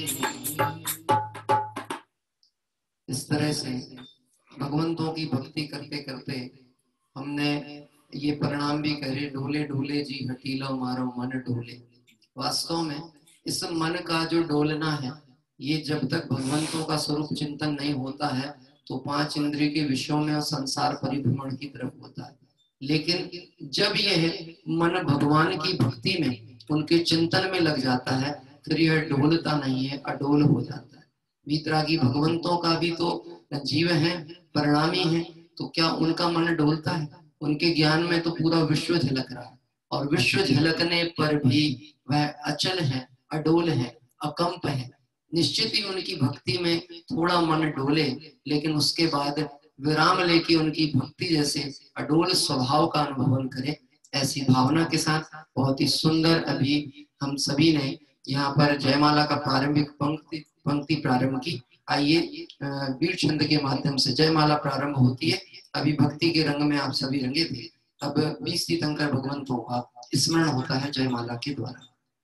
इस तरह से भगवंतों की भक्ति करते करते हमने ये परिणाम भी करे, डोले डोले जी हटीला मारो मन डोले। वास्तव में इस मन का जो डोलना है, ये जब तक भगवंतों का स्वरूप चिंतन नहीं होता है तो 5 इंद्रिय के विषयों में और संसार परिभ्रमण की तरफ होता है। लेकिन जब यह मन भगवान की भक्ति में, उनके चिंतन में लग जाता है, फिर यह डोलता नहीं है, अडोल हो जाता है। वीतरागी भगवंतों का भी तो जीव है, परिणामी है, तो क्या उनका मन डोलता है? उनके ज्ञान में तो पूरा विश्व झलक रहा है, और विश्व झलकने पर भी वह अचल है, अडोल है, अकंप है। निश्चित ही उनकी भक्ति में थोड़ा मन डोले, लेकिन उसके बाद विराम लेके उनकी भक्ति जैसे अडोल स्वभाव का अनुभव करें। ऐसी भावना के साथ बहुत ही सुंदर अभी हम सभी ने यहाँ पर जयमाला का प्रारंभिक पंक्ति प्रारंभ की। आइए वीर छंद के माध्यम से जयमाला प्रारंभ होती है। अभी भक्ति के रंग में आप सभी रंगे थे, अब 20 तीर्थंकर भगवंतों का स्मरण होता है जयमाला के द्वारा।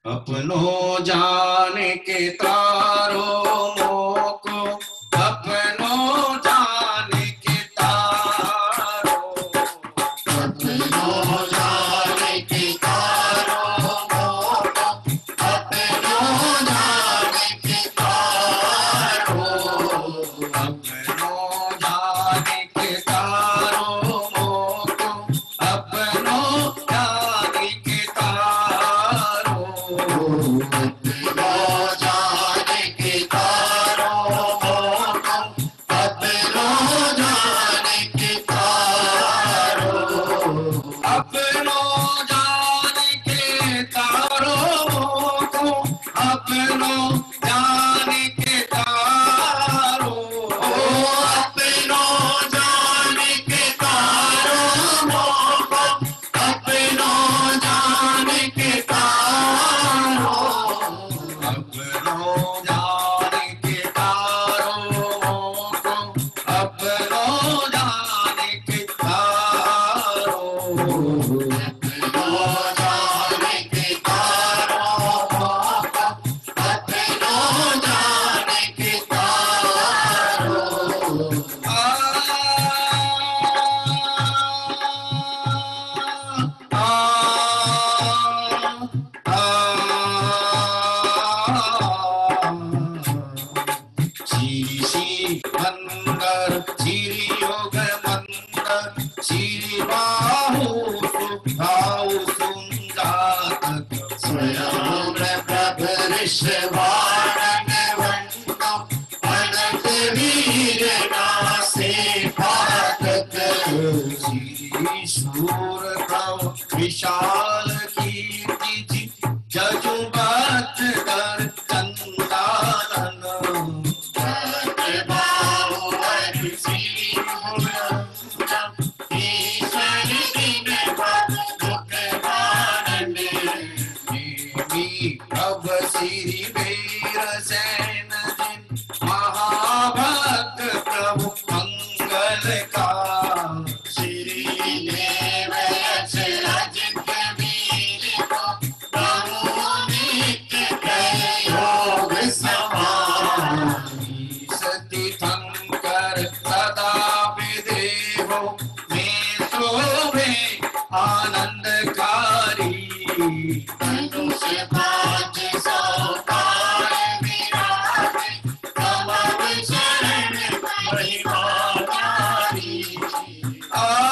अपनों जाने के तारों मोको, अपनों जाने के तारों, अपनों जाने के तारों मोको, अपनों जाने के तारों, अपनों जाने के तारों मोको, अपनों जाने के तारों, अपनों जाने के तारों मोको, अपनों जाने के तारों, अपनों जाने के तारों को, अपनों जाने के तारों, अपनों जाने के तारों मोको, अपनों जाने के तारों, अपनों जाने के तारों को, अपनों जाने के तारों, अपनों जाने के तारों मोको, अपनों जाने के तारों, श्री मंदर श्री योग मंदर श्री बाहु सुभाव सुंजात स्वयं प्रभ ऋषवाणन वंदो, अनंत वीर नासे पातक, श्री शूर प्रभ विशाल कीर्ति जी जजु बात कर चंदानन अब श्री वीर सैन जिन महाभक्त प्रभु मंगल का श्री देव अचरज वीर को, प्रभु नित्य योग समान, सती शंकर सदा विदेहो में शोभे आनंदकारी मनुष्य पाँच सौ काल विराजे, कमल शरण महिमाधारी, आ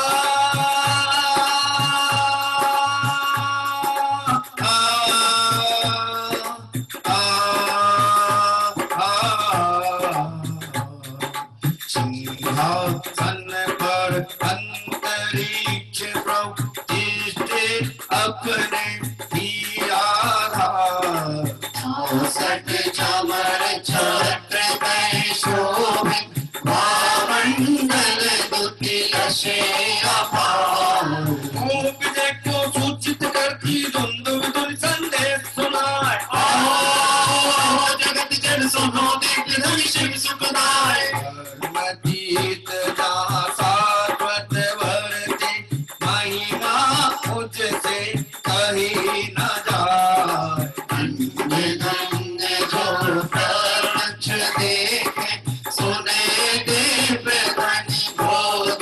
सिंहासन पर अंतरिक्ष प्रतिष्ठे अपने ही आधार 64 चमर छत्र कई शोभित, वामंडल दुतिल से अपार, उपजय को सूचित करती धुंध विधुल संदेश सुनाए आओ जगत जन सुनो, देख धन शिव सुखदाय, मतीत जहाँ शाश्वत भरते महिमा मुझसे कहीं न जाए धन्य धन्य जो प्रत्यक्ष देखे, सुने देव ध्वनि बोध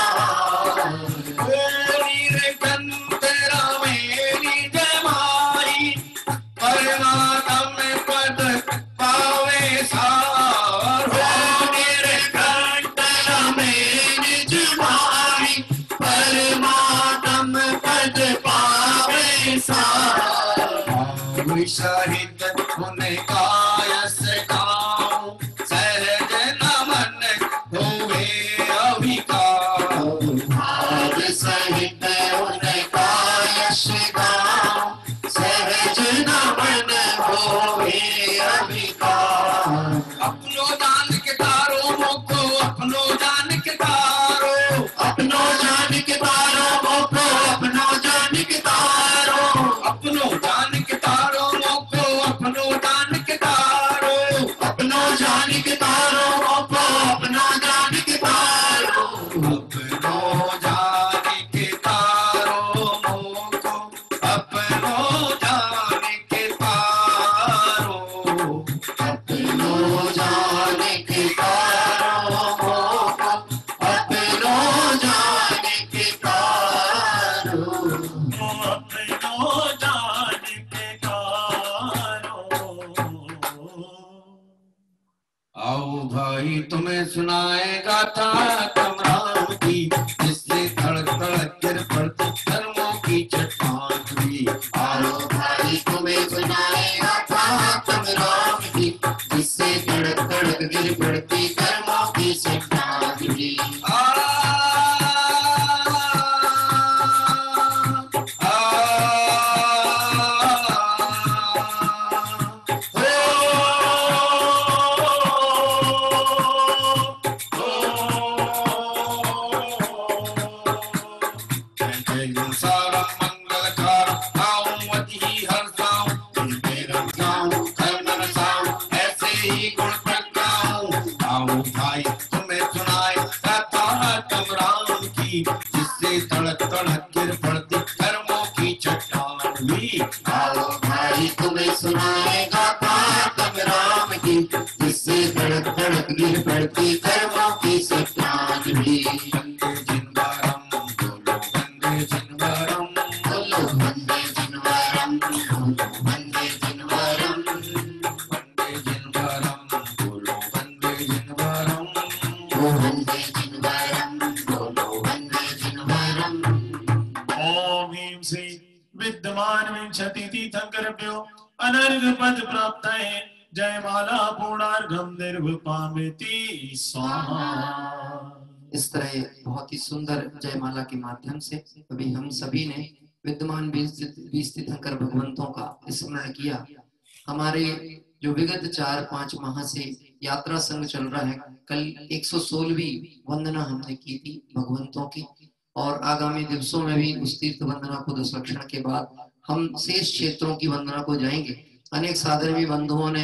नीलकंठ रामेरी जमाई परमात्म पद पावे सार परमात्म पद पावे सार, सहित उनका यश गाऊं, सहज नमन होवे अभिकार भाव सहित उनका यश गाऊं, सहज नमन होवे अभिकार, अपनो जान के तारो मोको, अपनो जान के तारो, अपनो जान के तारो मोको, अपनो जान के तारो, अपनो जान के तारो मोको, जिससे तड़क तड़क गिर पड़ती कर्मों की चट्टान भी। आओ भाई तुम्हें सुनाएगा पाक राम की, जिससे तड़क तड़क गिर पड़ती कर्मों की चट्टान भी। वंदे जिनवरम बोलो वंदे जिनवरम, बोलो वंदे जिनवरम, बोलो वंदे जिनवरम, वंदे जिनवरम बोलो वंदे जिनवरम। ओ वंदे जिनवरम, बोलो वंदे जिनवरम। ओम ह्रीं श्री विद्यमान विंशति तीर्थंकरभ्यो अनर्घ पद प्राप्त है। जय माला पूर्णार्घम निर्वपामेति स्वाहा। इस तरह बहुत ही सुंदर जयमाला के माध्यम से अभी हम सभी ने विद्यमान 20 तीर्थंकर भगवंतों का स्मरण किया। हमारे जो विगत 4-5 माह से यात्रा संघ चल रहा है, कल 116वीं वंदना हमने की थी भगवंतों की, और आगामी दिवसों में भी उस तीर्थ वंदना को दशलक्षण के बाद हम शेष क्षेत्रों की वंदना को जाएंगे। अनेक साधर्मी बंधुओं ने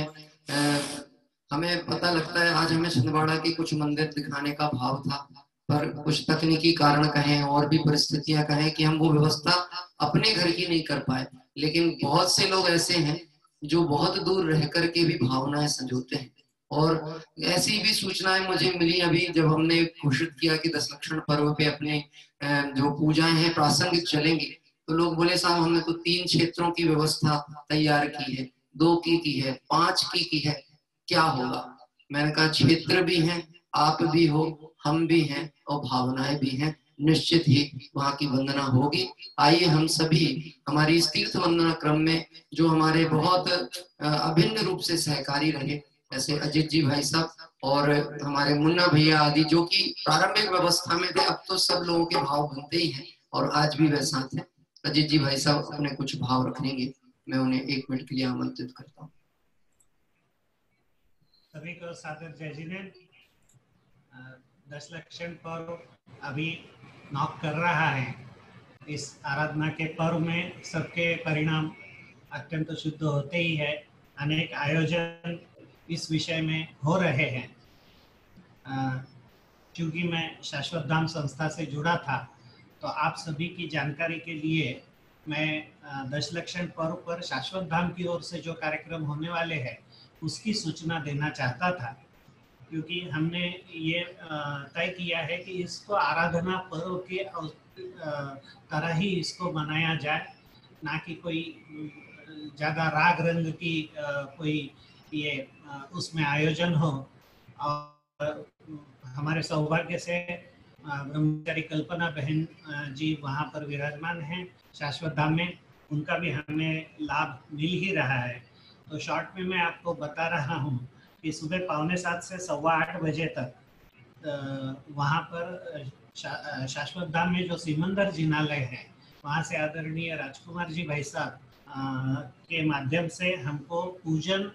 हमें पता लगता है, आज हमें छिंदवाड़ा के कुछ मंदिर दिखाने का भाव था, पर कुछ तकनीकी कारण कहें और भी परिस्थितियां कहें कि हम वो व्यवस्था अपने घर की नहीं कर पाए। लेकिन बहुत से लोग ऐसे हैं जो बहुत दूर रह करके भी भावनाएं संजोते हैं, और ऐसी भी सूचनाएं मुझे मिली अभी जब हमने घोषित किया कि दशलक्षण पर्व पे अपने जो पूजाएं हैं प्रासंगिक चलेंगी, तो लोग बोले साहब हमने तो 3 क्षेत्रों की व्यवस्था तैयार की है, 2 की है, 5 की है, क्या होगा? मैंने कहा क्षेत्र भी हैं, आप भी हो, हम भी हैं और भावनाएं भी हैं, निश्चित ही वहां की वंदना होगी। आइए हम सभी हमारी इस तीर्थ वंदना क्रम में जो हमारे बहुत अभिन्न रूप से सहकारी रहे, जैसे अजित जी भाई साहब और हमारे मुन्ना भैया आदि, जो कि प्रारंभिक व्यवस्था में थे, अब तो सब लोगों के भाव बनते ही हैं और आज भी वे साथ हैं। अजित जी भाई साहब अपने कुछ भाव रखेंगे, मैं उन्हें 1 मिनट के लिए आमंत्रित करता हूँ। सभी को सादर जय जिनेन्द्र। दशलक्षण पर्व अभी नॉक कर रहा है। इस आराधना के पर्व में सबके परिणाम अत्यंत शुद्ध होते ही है। अनेक आयोजन इस विषय में हो रहे हैं। क्योंकि मैं शाश्वत धाम संस्था से जुड़ा था, तो आप सभी की जानकारी के लिए मैं दशलक्षण पर्व पर शाश्वत धाम की ओर से जो कार्यक्रम होने वाले हैं उसकी सूचना देना चाहता था। क्योंकि हमने ये तय किया है कि इसको आराधना पर्व के तरह ही इसको मनाया जाए, ना कि कोई ज़्यादा राग रंग की कोई ये उसमें आयोजन हो। और हमारे सौभाग्य से ब्रह्मचारी कल्पना बहन जी वहाँ पर विराजमान हैं शाश्वत धाम में, उनका भी हमें लाभ मिल ही रहा है। तो शॉर्ट में मैं आपको बता रहा हूँ कि सुबह 7:45 से 8:15 बजे तक वहाँ पर शाश्वत धाम में जो सिमंदर जिनालय है, वहाँ से आदरणीय राजकुमार जी भाई साहब के माध्यम से हमको पूजन,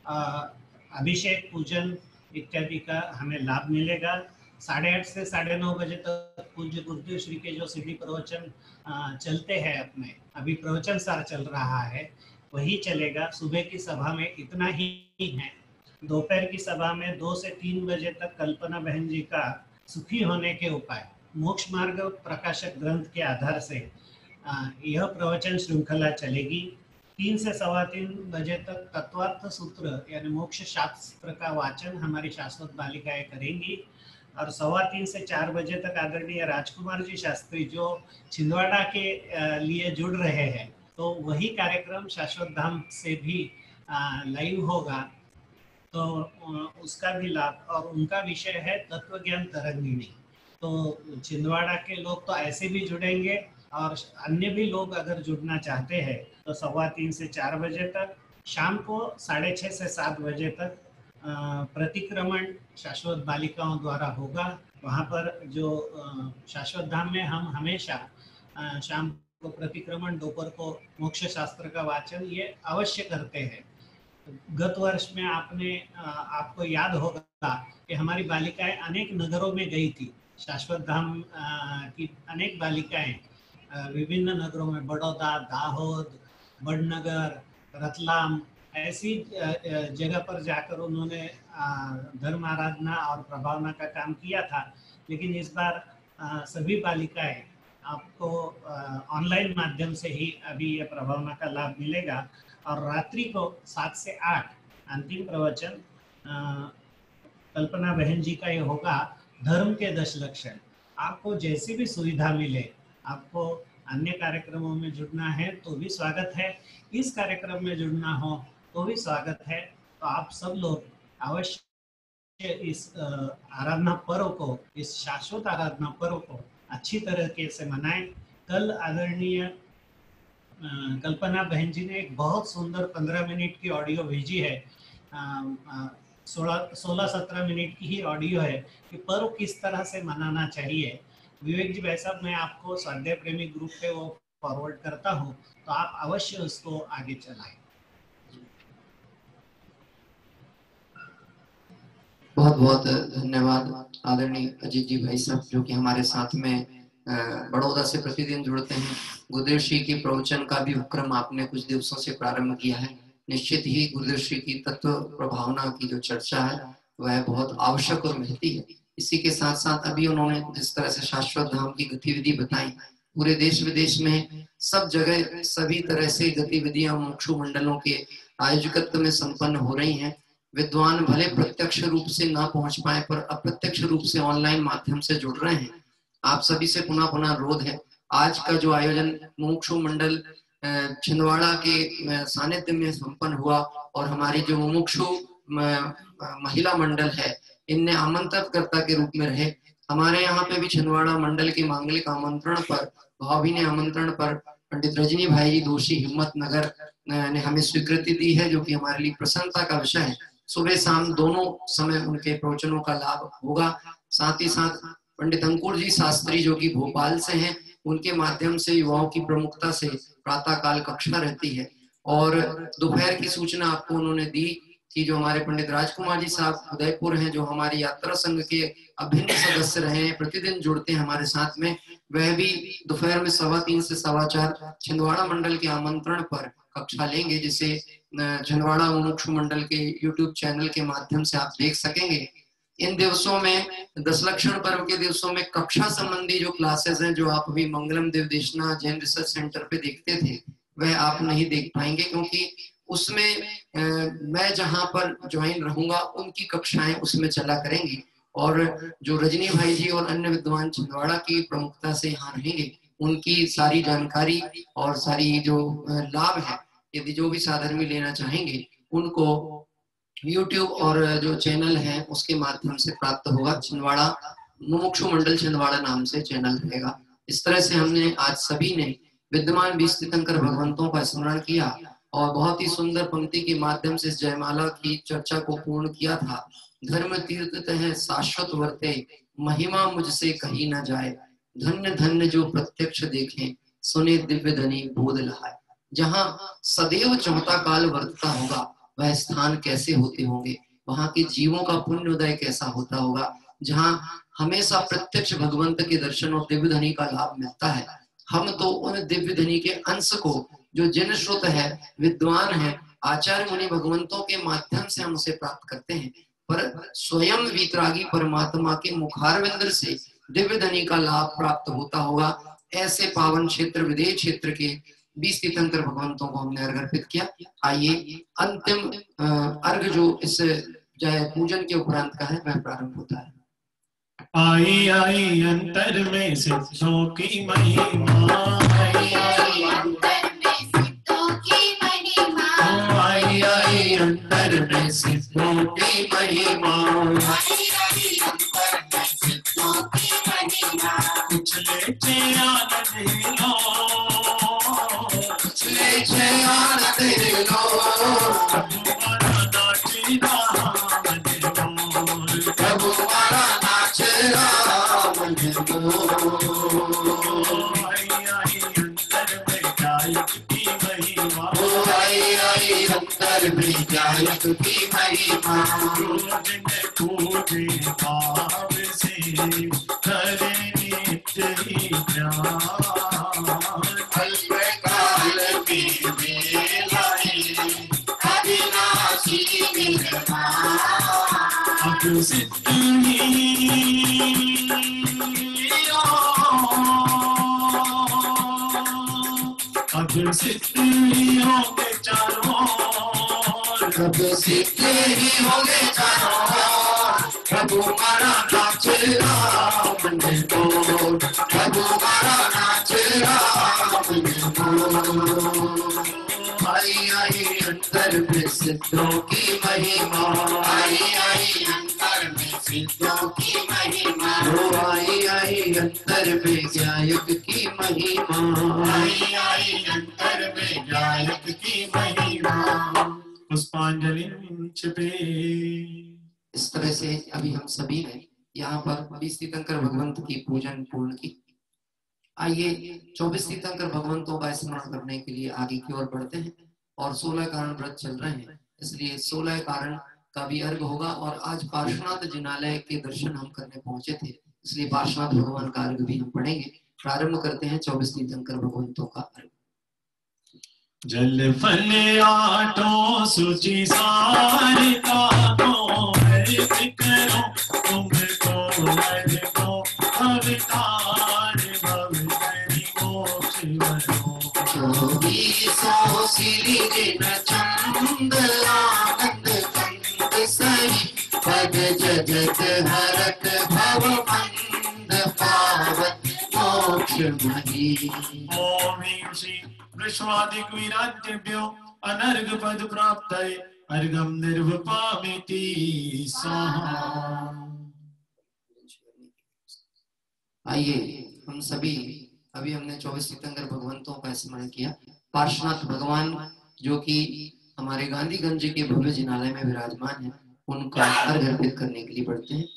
अभिषेक पूजन इत्यादि का हमें लाभ मिलेगा। 8:30 से 9:30 बजे तक पूज्य गुरुदेव श्री के जो सीधी प्रवचन चलते हैं, अपने अभी प्रवचन सार चल रहा है वही चलेगा। सुबह की सभा में इतना ही है। दोपहर की सभा में 2 से 3 बजे तक कल्पना बहन जी का सुखी होने के उपाय मोक्ष मार्ग प्रकाशक ग्रंथ के आधार से यह प्रवचन श्रृंखला चलेगी। 3 से 3:15 बजे तक तत्वार्थ सूत्र यानी मोक्ष शास्त्र का वाचन हमारी शाश्वत बालिकाएं करेंगी। और 3:15 से 4 बजे तक आदरणीय राजकुमार जी शास्त्री जो छिंदवाड़ा के लिए जुड़ रहे हैं, तो वही कार्यक्रम शाश्वत धाम से भी लाइव होगा, तो उसका भी लाभ। और उनका विषय है तत्व ज्ञान तरंगिणी। तो छिंदवाड़ा के लोग तो ऐसे भी जुड़ेंगे, और अन्य भी लोग अगर जुड़ना चाहते हैं तो 3:15 से 4 बजे तक, शाम को 6:30 से 7 बजे तक प्रतिक्रमण शाश्वत बालिकाओं द्वारा होगा। वहाँ पर जो शाश्वत धाम में हम हमेशा शाम को प्रतिक्रमण, दोपहर को मोक्ष शास्त्र का वाचन ये अवश्य करते हैं। गत वर्ष में आपको याद होगा कि हमारी बालिकाएं अनेक नगरों में गई थी। शाश्वत धाम की अनेक बालिकाएं विभिन्न नगरों में, बड़ौदा, दाहोद, बड़नगर, रतलाम, ऐसी जगह पर जाकर उन्होंने धर्म आराधना और प्रभावना का काम किया था। लेकिन इस बार सभी बालिकाएं आपको ऑनलाइन माध्यम से ही अभी ये प्रभावना का लाभ मिलेगा। और रात्रि को 7 से 8 अंतिम प्रवचन कल्पना बहन जी का ये होगा, धर्म के 10 लक्षण। आपको जैसी भी सुविधा मिले, आपको अन्य कार्यक्रमों में जुड़ना है तो भी स्वागत है, इस कार्यक्रम में जुड़ना हो तो भी स्वागत है। तो आप सब लोग अवश्य इस आराधना पर्व को, इस शाश्वत आराधना पर्व को अच्छी तरीके से मनाएं। कल आदरणीय कल्पना बहन जी ने एक बहुत सुंदर 15 मिनट की ऑडियो भेजी है, 16-17 मिनट की ही ऑडियो है कि पर्व किस तरह से मनाना चाहिए। विवेक जी, भाई साहब, मैं आपको स्वाध्याय प्रेमी ग्रुप पे वो फॉरवर्ड करता हूँ, तो आप अवश्य उसको आगे चलाएं। बहुत बहुत धन्यवाद आदरणीय अजीत जी भाई साहब, जो कि हमारे साथ में बड़ौदा से प्रतिदिन जुड़ते हैं। गुरुदेव श्री के प्रवचन का भी उपक्रम आपने कुछ दिवसों से प्रारंभ किया है। निश्चित ही गुरुदेव श्री की तत्व प्रभावना की जो चर्चा है वह बहुत आवश्यक और महती है। इसी के साथ साथ अभी उन्होंने जिस तरह से शाश्वत धाम की गतिविधि बताई, पूरे देश विदेश में सब जगह सभी तरह से गतिविधियां मोक्षु मंडलों के आयोजकत्व में संपन्न हो रही हैं। विद्वान भले प्रत्यक्ष रूप से ना पहुंच पाए पर अप्रत्यक्ष रूप से ऑनलाइन माध्यम से जुड़ रहे हैं। आप सभी से पुनः पुनः अनुरोध है, आज का जो आयोजन मोक्षु मंडल छिंदवाड़ा के सानिध्य में संपन्न हुआ और हमारी जो मुमुक्षु महिला मंडल है, इनने आमंत्रणकर्ता के रूप में रहे। हमारे यहाँ पे भी छिंदवाड़ा मंडल के मांगलिक आमंत्रण पर, भावभीनी आमंत्रण पर पंडित रजनी भाई जी दोषी हिम्मत नगर ने हमें स्वीकृति दी है, जो कि हमारे लिए प्रसन्नता का विषय है। सुबह शाम दोनों समय उनके प्रवचनों का लाभ होगा। साथ ही साथ पंडित अंकुर जी शास्त्री, जो कि भोपाल से हैं, उनके माध्यम से युवाओं की प्रमुखता से प्रातः काल कक्षा रहती है। और दोपहर की सूचना आपको उन्होंने दी कि जो हमारे पंडित राजकुमार जी साहब उदयपुर हैं, जो हमारी यात्रा संघ के अभिन्न सदस्य रहे हैं, प्रतिदिन जुड़ते हैं हमारे साथ में, वह भी दोपहर में 3:15 से 4:15 छिंदवाड़ा मंडल के आमंत्रण पर कक्षा लेंगे, जिसे छिंदवाड़ा मोक्ष मंडल के YouTube चैनल के माध्यम से आप देख सकेंगे। इन दिवसों में 10 लक्षण पर्व के दिवसों में कक्षा संबंधी जो क्लासेस हैं, जो आप अभी मंगलम देवदेशना जैन रिसर्च सेंटर पे देखते थे, वह आप नहीं देख पाएंगे, क्योंकि उसमें मैं जहां पर ज्वाइन रहूंगा उनकी कक्षाएं उसमें चला करेंगी। और जो रजनी भाई जी और अन्य विद्वान छिंदवाड़ा की प्रमुखता से यहाँ रहेंगे, उनकी सारी जानकारी और सारी जो लाभ है, यदि जो भी साधर्मी लेना चाहेंगे उनको YouTube और जो चैनल है उसके माध्यम से प्राप्त होगा। छिंदवाड़ा मुमुक्षु मंडल छिंदवाड़ा नाम से चैनल रहेगा। इस तरह से हमने आज सभी ने विद्यमान 20 तीर्थंकर भगवंतों का स्मरण किया और बहुत ही सुंदर पंक्ति के माध्यम से इस जयमाला की चर्चा को पूर्ण किया था। धर्म तीर्थ है शाश्वत वर्ते, महिमा मुझसे कही न जाए, धन्य धन्य जो प्रत्यक्ष देखें, सुने दिव्य धनी बोध लहाए। जहाँ सदैव चौथा काल वर्तता होगा, वह स्थान कैसे होते होंगे, वहां के जीवों का पुण्योदय कैसा होता होगा। जहाँ हमेशा प्रत्यक्ष भगवंत के दर्शन और दिव्य धनी का लाभ मिलता है। हम तो उन दिव्य धनी के अंश को, जो जिन श्रुत है, विद्वान है, आचार्य मुनि भगवंतों के माध्यम से हम उसे प्राप्त करते हैं, पर स्वयं वितरागी परमात्मा के मुखारविंद से दिव्य धनी का लाभ प्राप्त होता होगा। ऐसे पावन क्षेत्र विदेश क्षेत्र के 20 तीर्थंकर भगवंतों को हमने अर्घ अर्पित किया। आइए अंतिम अर्घ जो इस जय पूजन के उपरांत का है, वह प्रारंभ होता है। आई आई अंतर में सिद्धों की महिमा, आई आई अंतर में सिद्धों की महिमा, आई आई अंतर में सिद्धों की महिमा, आई आई अंतर में सिद्धों की महिमा। कुछ लेते आनंद लो, कुछ लेते आनंद लो, हमारा नाच रहा मन मोर, प्रभु हमारा नाच रहा आई आई अंतर में गायक की महिमा, आई आई अंतर में गायक की महिमा। रोज न पूजे भाव से करे नित्य ही ध्यान, काल में मिलाए अविनाशी निर्माण। अब सिद्धियों के चारों, अब सिद्ध ही होंगे चारों ओर। प्रभु मारा नाच राम ने बोल, प्रभु मारा नाच राम ने बोल। आई आई अंतर में सिद्धों की महिमा, आई आई अंतर में सिद्धों की महिमा। ओ आई आई अंतर में गायक की महिमा, आई आई अंतर में गायक की महिमा। पुष्पांजलि छिपे। इस तरह से अभी हम सभी ने यहाँ पर 20 तीर्थंकर भगवंत की पूजन पूर्ण की। आइए 24 तीर्थंकर भगवंतों का स्मरण करने के लिए आगे की ओर बढ़ते हैं और 16 कारण व्रत चल रहे हैं, इसलिए 16 कारण का भी अर्घ होगा। और आज पार्श्वनाथ जिनालय के दर्शन हम करने पहुंचे थे, इसलिए पार्श्वनाथ भगवान का अर्घ भी हम पढ़ेंगे। प्रारंभ करते हैं 24 तीर्थंकर भगवंतों का अर्घ। जल फल आठों सुचि सारिका को अर्घ करो, तुमको अर्घ को अवतार भव करि मोक्ष वरो। 24 सिरि जिन चंद आनंद कंद सही, पद जगत हरत भव मंद पावत मोक्ष मही। ओम ह्रीं श्री वृषवादिक विराज्यभ्यो अनर्घ पद प्राप्तये अर्घं निर्वपामिति स्वाहा। आइए हम सभी, अभी हमने 24 तीर्थंकर भगवंतों का स्मरण किया। पार्श्वनाथ भगवान जो कि हमारे गांधीगंज के भव्य जिनालय में विराजमान है, उनका अर्घ अर्पित करने के लिए बढ़ते हैं।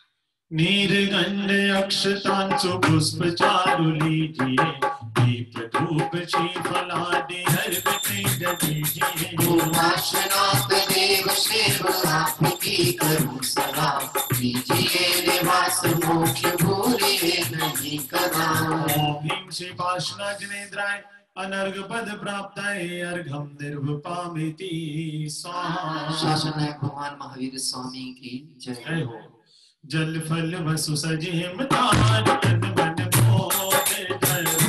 नीरगंड अक्षतांशु पुष्प चारु लीजिए, दीप धूप श्रीफलादि अर्घ दीजिए। पार्श्वनाथ देव शिव आपकी करूं सलाह, कीजिए निवास मोक्ष भूलिए नहीं कदा। ओम ह्रीं श्री पार्श्वनाथ जिनेन्द्राय अनर्घ पद प्राप्तये अर्घं निर्वपामिति स्वाहा। शासन नायक भगवान महावीर स्वामी की जय हो। जल फल वसु सज हिमतार, तन मन मोद धरो।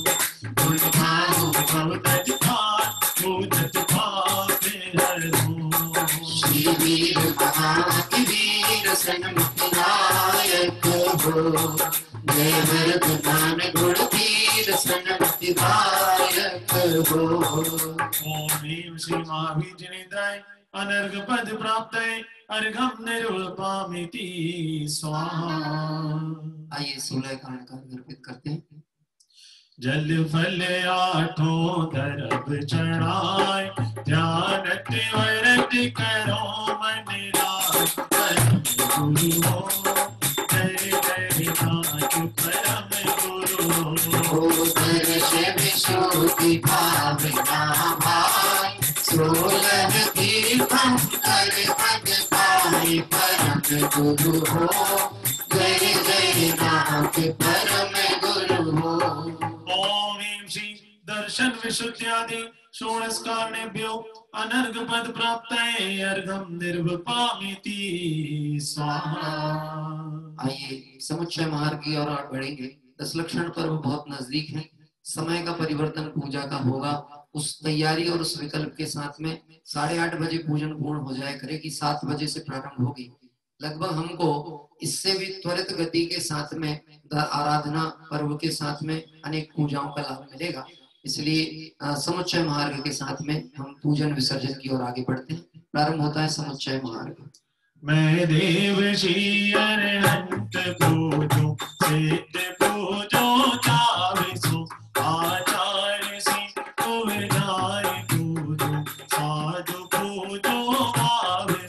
गुणगाओ भव तजकार, पूजत पाप हरो। श्री वीर महावीर सन्मुख नायक हो, जय वर्धमान गुण वीर सन्मुख गायक हो। ओम ह्रीं श्री महावीर जिनेन्द्राय अनर्घ पद प्राप्तये अर्घं निर्वपामिति स्वाहा। आइए 16 कारण का अर्पित करते हैं। जल फल आठों दरब चढ़ाए, ध्यान त्रिवरत करो मन राज। परम गुरु हो जय जय नाथ परम गुरु हो। दर्श विशोधि भावना भाई, 16 तीर्थंकर पद पाए परम गुरु हो, जय जय नाथ परम गुरु हो। ओम ह्रीं श्री दर्शन विशुद्ध्यादि 16 कारणेभ्यो अनर्घ पद प्राप्तये अर्घं निर्वपामिति स्वाहा। आइए समुच्चय मार्ग की ओर बढ़ेंगे। 10 लक्षण पर्व बहुत नजदीक है, समय का परिवर्तन पूजा का होगा। उस तैयारी और उस विकल्प के साथ में 8:30 बजे पूजन पूर्ण हो जाए करेगी, 7 बजे से प्रारंभ होगी। लगभग हमको इससे भी त्वरित गति के साथ में आराधना पर्व के साथ में अनेक पूजाओं का लाभ मिलेगा, इसलिए समुच्चय मार्ग के साथ में हम पूजन विसर्जन की ओर आगे बढ़ते हैं। प्रारंभ होता है समुच्चय मार्ग। मैं देव श्री अरहंत पूजो, सिद्ध पूजो चाविसो, आचार्य सी तुवराय पूजो, साधु पूजो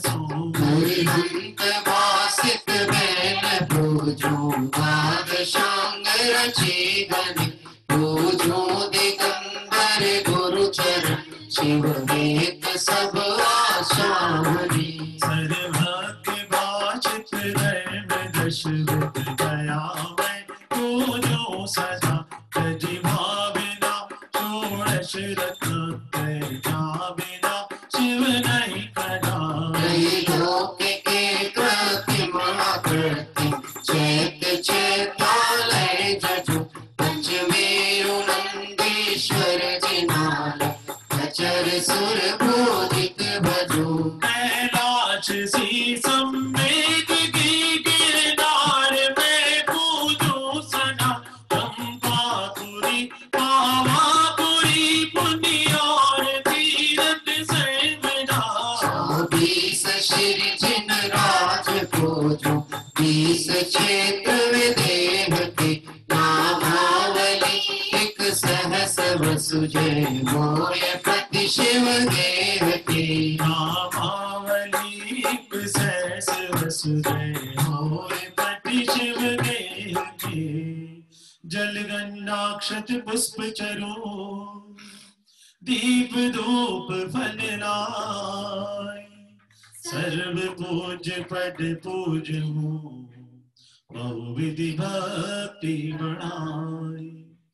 आविसो। अरहंत वासित बैन पूजो, बादशाह रचे गण पूजो दिगंबर गुरु चरण शिव वेद सब आशावनी सर्वज्ञ भाषित धर्म दशरथ दयामय पूजो सदा तजि भावना षोडश रत्न तेजा बिना शिव नहीं कदा लोक के कृत्रिम अकृत्रिम चैत्य चैतालय जजु पंचमेरु नंदीश्वर जिनाल अचर सुर पूजित भजो कैलाश सी सम्मेद की गिरनार में पूजो सदा चंपापुरी पावापुरी पुण्य और तीरथ सर्वदा 20 श्री जिन राज पूजो 20 क्षेत्र विदेह के नामावली एक सहस वसुजय मोय प्रति शिव देव के नामावली सहस वसुदेव मोर पति शिव देव के जल गंडाक्षत पुष्प चरो दीप धूप फल लाय सर्व पूज्य पद पूजहु बहुविधि भक्ति बढ़ाई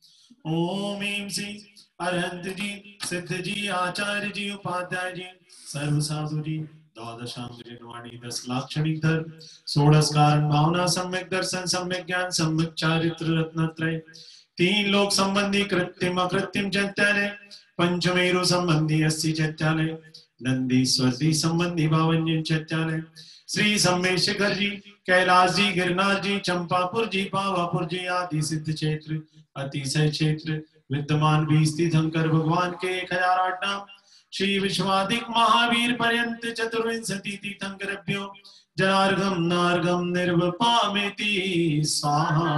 ओम ह्रीं श्री अरहंत जी सिद्ध जी आचार्य जी उपाध्याय जी सर्व साधु जी द्वादशांग जिनवाणी 10 लाक्षणिक धर्म 16 कारण भावना सम्यक दर्शन सम्यक ज्ञान सम्यक चारित्र रत्नत्रय 3 लोक संबंधी कृत्रिम अकृत्रिम चैत्यालय पंचमेरु संबंधी 80 चैत्यालय नंदीश्वरी संबंधी 52 चैत्यालय श्री सम्मेश शिखर जी कैलाश जी गिरनार जी चंपापुर जी पावापुर जी आदि सिद्ध क्षेत्र अतिशय क्षेत्र विद्यमान भी स्थित शंकर भगवान के 1008 नाम श्री विश्वाधिक महावीर पर्यंत चतुर्विंशति तीर्थंकरभ्यो जनार्घम नार्घम निर्वपामेति स्वाहा।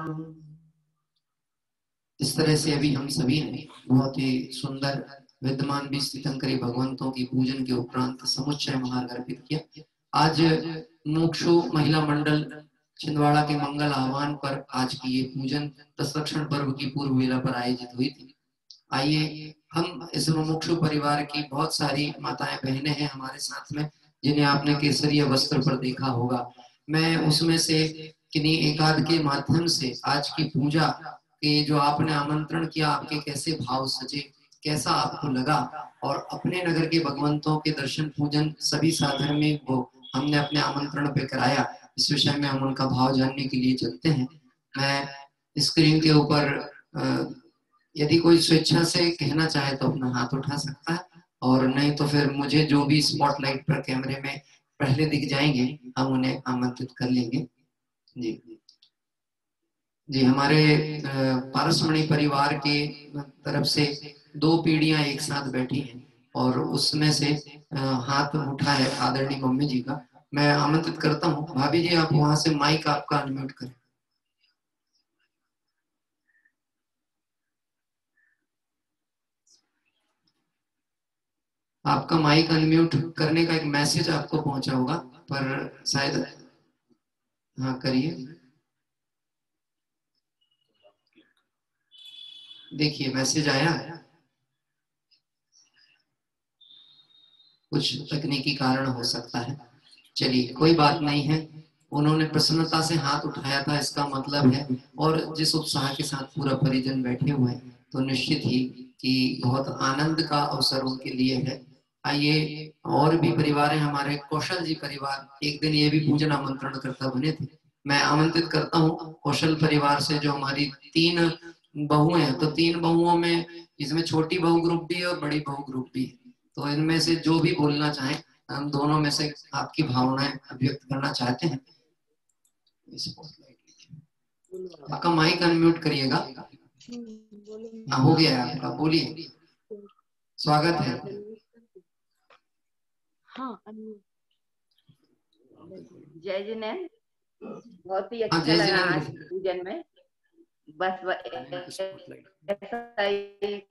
इस तरह से अभी हम सभी ने बहुत ही सुंदर विद्यमान भी तीर्थंकरी भगवंतों की पूजन के उपरांत समुच्चय महार्घ अर्पित किया। आज मोक्षु महिला मंडल छिंदवाड़ा के मंगल आह्वान पर आज की ये पूजन दशलक्षण पर्व की पूर्व वेला पर आयोजित हुई थी। आइए हम इस मुमुक्षु परिवार की बहुत सारी माताएं बहनें हैं हमारे साथ में जिन्हें आपने केसरिया वस्त्र पर देखा होगा। मैं उसमें से किन्हीं एकाध के माध्यम से आज की पूजा के जो आपने आमंत्रण किया आपके कैसे भाव सजे, कैसा आपको लगा और अपने नगर के भगवंतों के दर्शन पूजन सभी साधर्मी को हमने अपने आमंत्रण पे कराया, इस विषय में हम उनका भाव जानने के लिए चलते हैं। मैं स्क्रीन के ऊपर यदि कोई स्वेच्छा से कहना चाहे तो अपना हाथ उठा सकता है और नहीं तो फिर मुझे जो भी स्पॉटलाइट पर कैमरे में पहले दिख जाएंगे हम उन्हें आमंत्रित कर लेंगे। जी जी हमारे पारसमणि परिवार के तरफ से 2 पीढ़ियां एक साथ बैठी हैं और उसमें से हाथ उठा है आदरणीय मम्मी जी का। मैं आमंत्रित करता हूँ भाभी जी, आप वहां से माइक आपका अनम्यूट करें। आपका माइक अनम्यूट करने का एक मैसेज आपको पहुंचा होगा पर शायद हाँ करिए। देखिए मैसेज आया, कुछ तकनीकी कारण हो सकता है, चलिए कोई बात नहीं है। उन्होंने प्रसन्नता से हाथ उठाया था इसका मतलब है, और जिस उत्साह के साथ पूरा परिजन बैठे हुए हैं तो निश्चित ही कि बहुत आनंद का अवसर उनके लिए है। आइए और भी परिवार हैं हमारे, कौशल जी परिवार एक दिन ये भी पूजन आमंत्रण करता बने थे। मैं आमंत्रित करता हूँ कौशल परिवार से जो हमारी 3 बहुएं हैं, तो 3 बहुओं में इसमें छोटी बहू ग्रुप भी है और बड़ी बहू ग्रुप भी है, तो इनमें से जो भी बोलना चाहें हम दोनों में से आपकी भावनाएं अभिव्यक्त करना चाहते हैं। आपका माइक अनम्यूट करिएगा। हो गया है आपका, बोलिए, स्वागत है। हाँ जय जिनेंद्र, बहुत ही हाँ, अच्छा जय लगा जिनेंद्र। आज पूजन में। बस ऐसा ही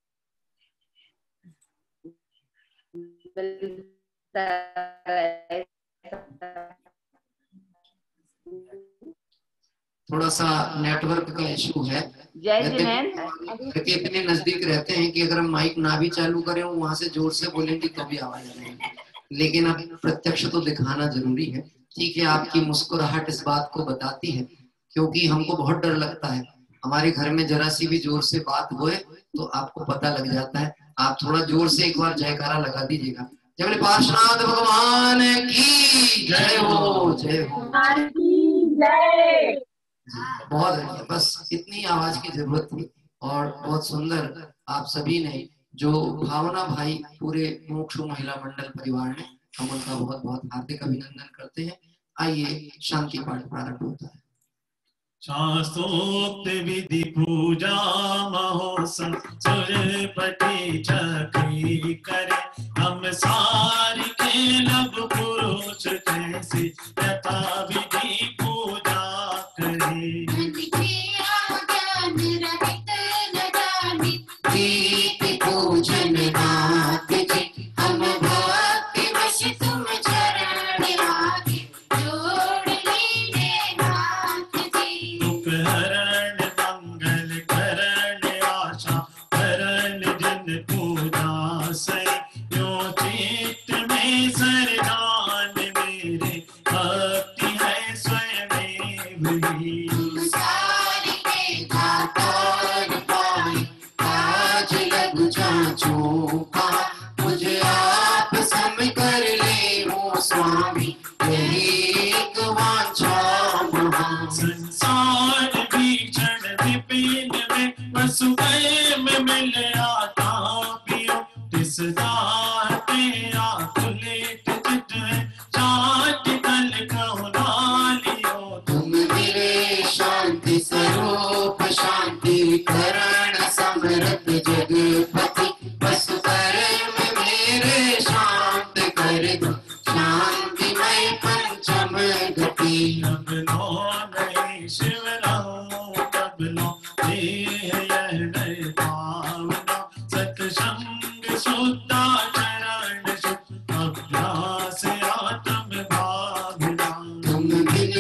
मिलता है, थोड़ा सा नेटवर्क का इशू है। जय जिनेन। घर के इतने नजदीक रहते हैं कि अगर हम माइक ना भी चालू करें वहां से जोर से बोलेंगे तो भी आवाज आएगी, लेकिन अब प्रत्यक्ष तो दिखाना जरूरी है। ठीक है, आपकी मुस्कुराहट इस बात को बताती है, क्योंकि हमको बहुत डर लगता है हमारे घर में जरा सी भी जोर से बात होए तो आपको पता लग जाता है। आप थोड़ा जोर से एक बार जयकारा लगा दीजिएगा। जय बोले पार्श्वनाथ भगवान की जय हो, जय हो, जय। बहुत बढ़िया, बस इतनी आवाज की जरूरत थी। और बहुत सुंदर आप सभी ने जो भावना भाई पूरे मोक्षु महिला मंडल परिवार ने, हम उनका बहुत बहुत हार्दिक अभिनंदन करते हैं। आइए शांति पाठ प्रारंभ होता है। शास्त्रोक्त विधि पूजा महोत्सव सुरपति चक्री करे, हम सारी के लब पुरुष कैसे यथा विधि पूजा करे। पूजन नाथ जी हम भक्ति वश तुम चरण आगे जोड़ लीजिए नाथ जी। दुख हरण मंगल करण आशा हरण जन पूजा सही, यो चित्त में सरदान मेरे भक्ति है स्वयं भी। सारी के दातार पाए आज लग जाचो का, मुझे आप सम कर ले वो स्वामी यही एक वांछा महा। संसार भीषण विपिन में वसुदेव में मिल आता पियो, तिस दार पे आकुलित चित है चाट कल कहुना लियो। तुम मेरे शांति स्वरूप शांति करण समरथ जगपति, वसु कर्म मेरे शांत कर दो शांतिमय पंचम गति। तब लो नहीं शिव रहो, तब लो देह यह नय भावना, सत्संग शुद्धा चरण शुद्ध अभ्यास आत्म भावना। तुम बिन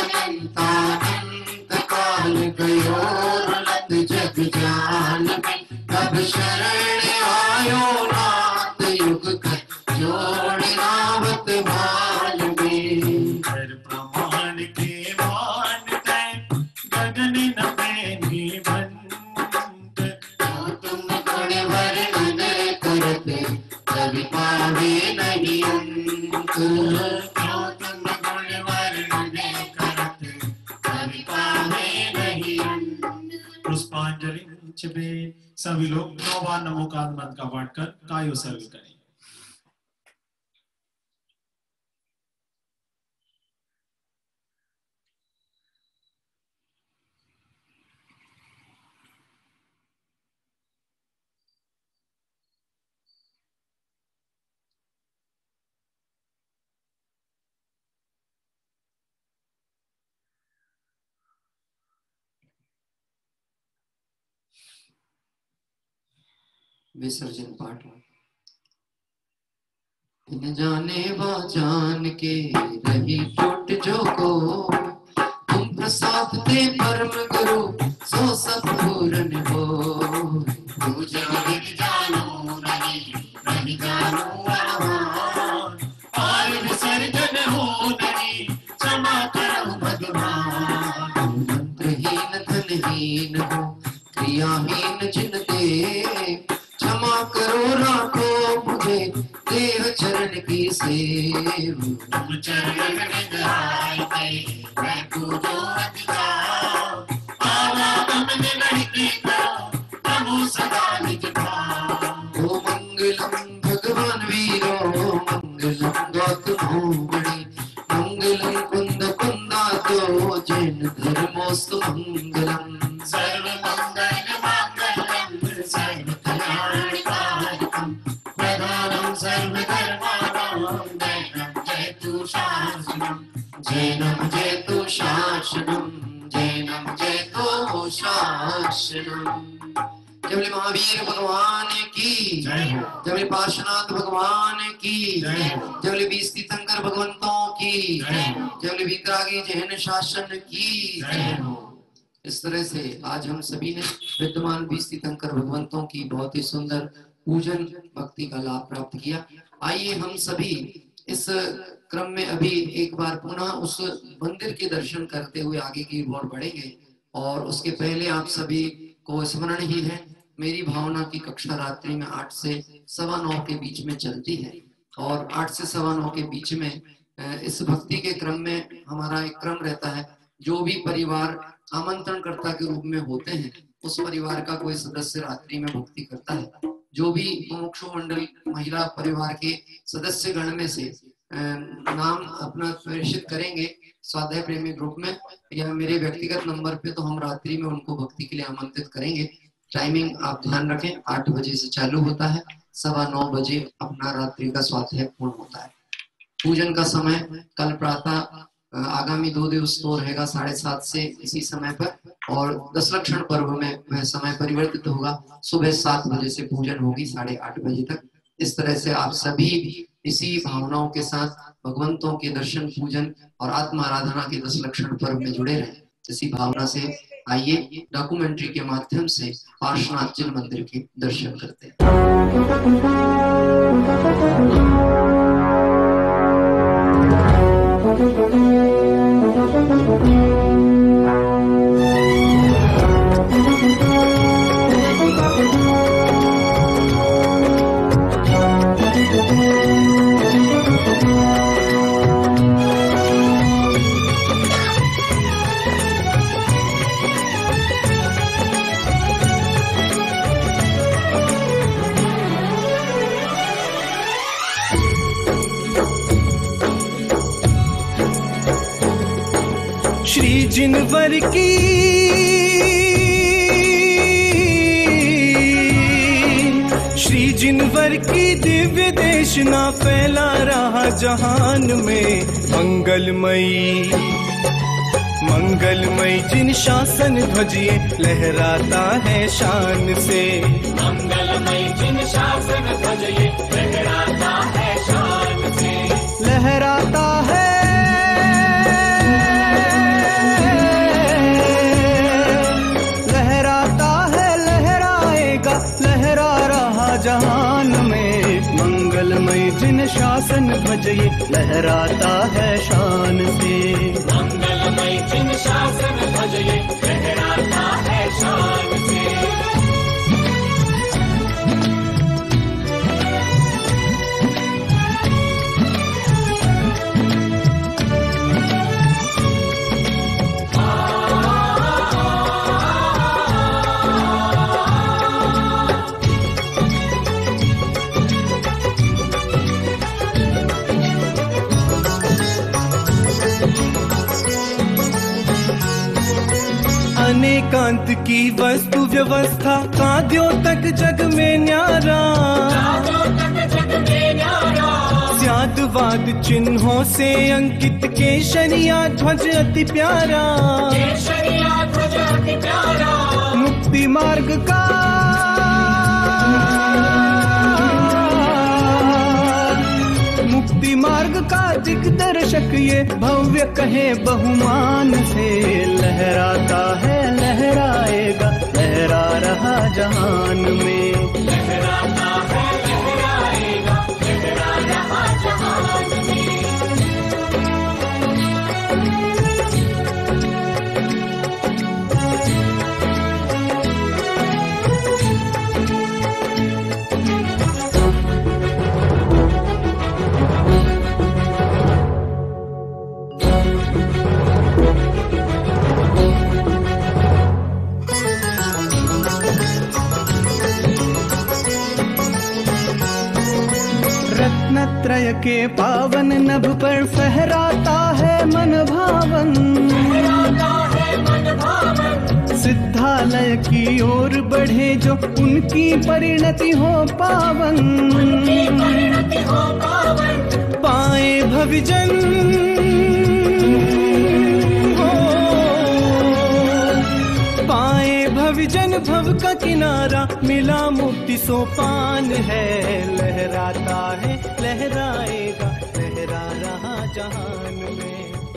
अनंत काल गयो रलत जग जान में, कब शरण आयो नाथ युग कर जोड़ रावत भाल में। हर प्रमाण के मानते गगन न पैनी भंत, जो तुम गुण वर्णन करते कभी पावे नहीं अंत। जो तुम गुण वर्णन करते कभी पावे नहीं अंत। पुष्पांजलि छिपे सभी लोग 9 बार नमो का मंत्र का पाठ कर कायो सर्व करें। विसर्जन पाठ। न जाने जान के रही चोट जो को, तुम प्रसाद दे परम गुरु सो सब पूर्ण हो। तू जाने जानो नहीं जानो आवान, और विसर्जन हो नहीं क्षमा करो भगवान। मंत्रहीन धनहीन हो क्रियाहीन जिन दे, क्षमा करो राखो मुझे देह चरण की सेव। तुम चरण में गाए मैं पूजो अधिकार, आवागमन लड़की करो प्रभु सदा निज भाव। ओ मंगलम भगवान वीरो मंगलम गौतमो मणि, मंगलम कुंद कुंदातो जैन धर्मोस्तु मंगलम। सर्व मंगल मांगल्यम सर्व कल्याणकारकम, प्रधानम सर्व धर्माणाम जैनम जयतु शासनम। जैनम जयतु शासनम, जैनम जयतु शासनम। जबले महावीर भगवान की, जबले पार्श्वनाथ भगवान की, जबले 20 तीर्थंकर भगवंतों की, जबले वितरागी जैन शासन की। इस तरह से आज हम सभी ने विद्यमान 20 तीर्थंकर भगवंतों की बहुत ही सुंदर पूजन भक्ति का लाभ प्राप्त किया। आइए हम सभी इस क्रम में अभी एक बार पुनः उस मंदिर के दर्शन करते हुए आगे की ओर बढ़ेंगे। और उसके पहले आप सभी को स्मरण ही है, मेरी भावना की कक्षा रात्रि में 8 से 9:15 के बीच में चलती है। और 8 से 9:15 के बीच में इस भक्ति के क्रम में हमारा एक क्रम रहता है। जो भी परिवार आमंत्रणकर्ता के रूप में होते हैं, उस परिवार का कोई सदस्य रात्रि में भक्ति करता है। जो भी मुमुक्षु मंडल महिला परिवार के सदस्य गण में से नाम अपना प्रेषित करेंगे स्वाध्याय प्रेमी ग्रुप में या मेरे व्यक्तिगत नंबर पे, तो हम रात्रि में उनको भक्ति के लिए आमंत्रित करेंगे। टाइमिंग आप ध्यान रखें, 8 बजे से चालू होता है, 9:15 बजे अपना रात्रि का स्वाध्याय पूर्ण होता है। पूजन का समय कल प्रातः आगामी 2 दिवस तो रहेगा 7:30 से इसी समय पर, और दशलक्षण पर्व में वह समय परिवर्तित होगा। सुबह 7 बजे से पूजन होगी 8:30 बजे तक। इस तरह से आप सभी इसी भावनाओं के साथ भगवंतों के दर्शन, पूजन और आत्म आराधना के दशलक्षण पर्व में जुड़े रहें। इसी भावना से आइए डॉक्यूमेंट्री के माध्यम से पार्श्वनाथ जी मंदिर के दर्शन करते हैं। श्री जिनवर की दिव्य देशना फैला रहा जहान में। मंगलमयी जिन शासन ध्वजिए लहराता है शान से। मंगलमयी जिन शासन ध्वजिए लहराता है शान से। लहराता है लहरा रहा जहान में। मंगलमय जिन शासन ध्वजिए लहराता है शान से। मंगलमय जिन शासन ध्वजिए लहराता है शान से। अनेकांत की वस्तु व्यवस्था काद्यों तक जग में न्यारा। स्यादवाद चिन्हों से अंकित केशरिया ध्वज अति प्यारा। मुक्ति मार्ग का दिग्दर्शक ये भव्य कहे बहुमान से। लहराता है लहराएगा लहरा रहा जहान में। लहराता है लहराएगा लहरा रहा जहान में। रत्नत्रय के पावन नभ पर फहराता है मन भावन। सिद्धालय की ओर बढ़े जो उनकी परिणति हो पावन। पाए भविजन पाए भविजन भव का किनारा मिला मुक्ति सोपान है। लहराता है लहराएगा लहरा रहा जहान में।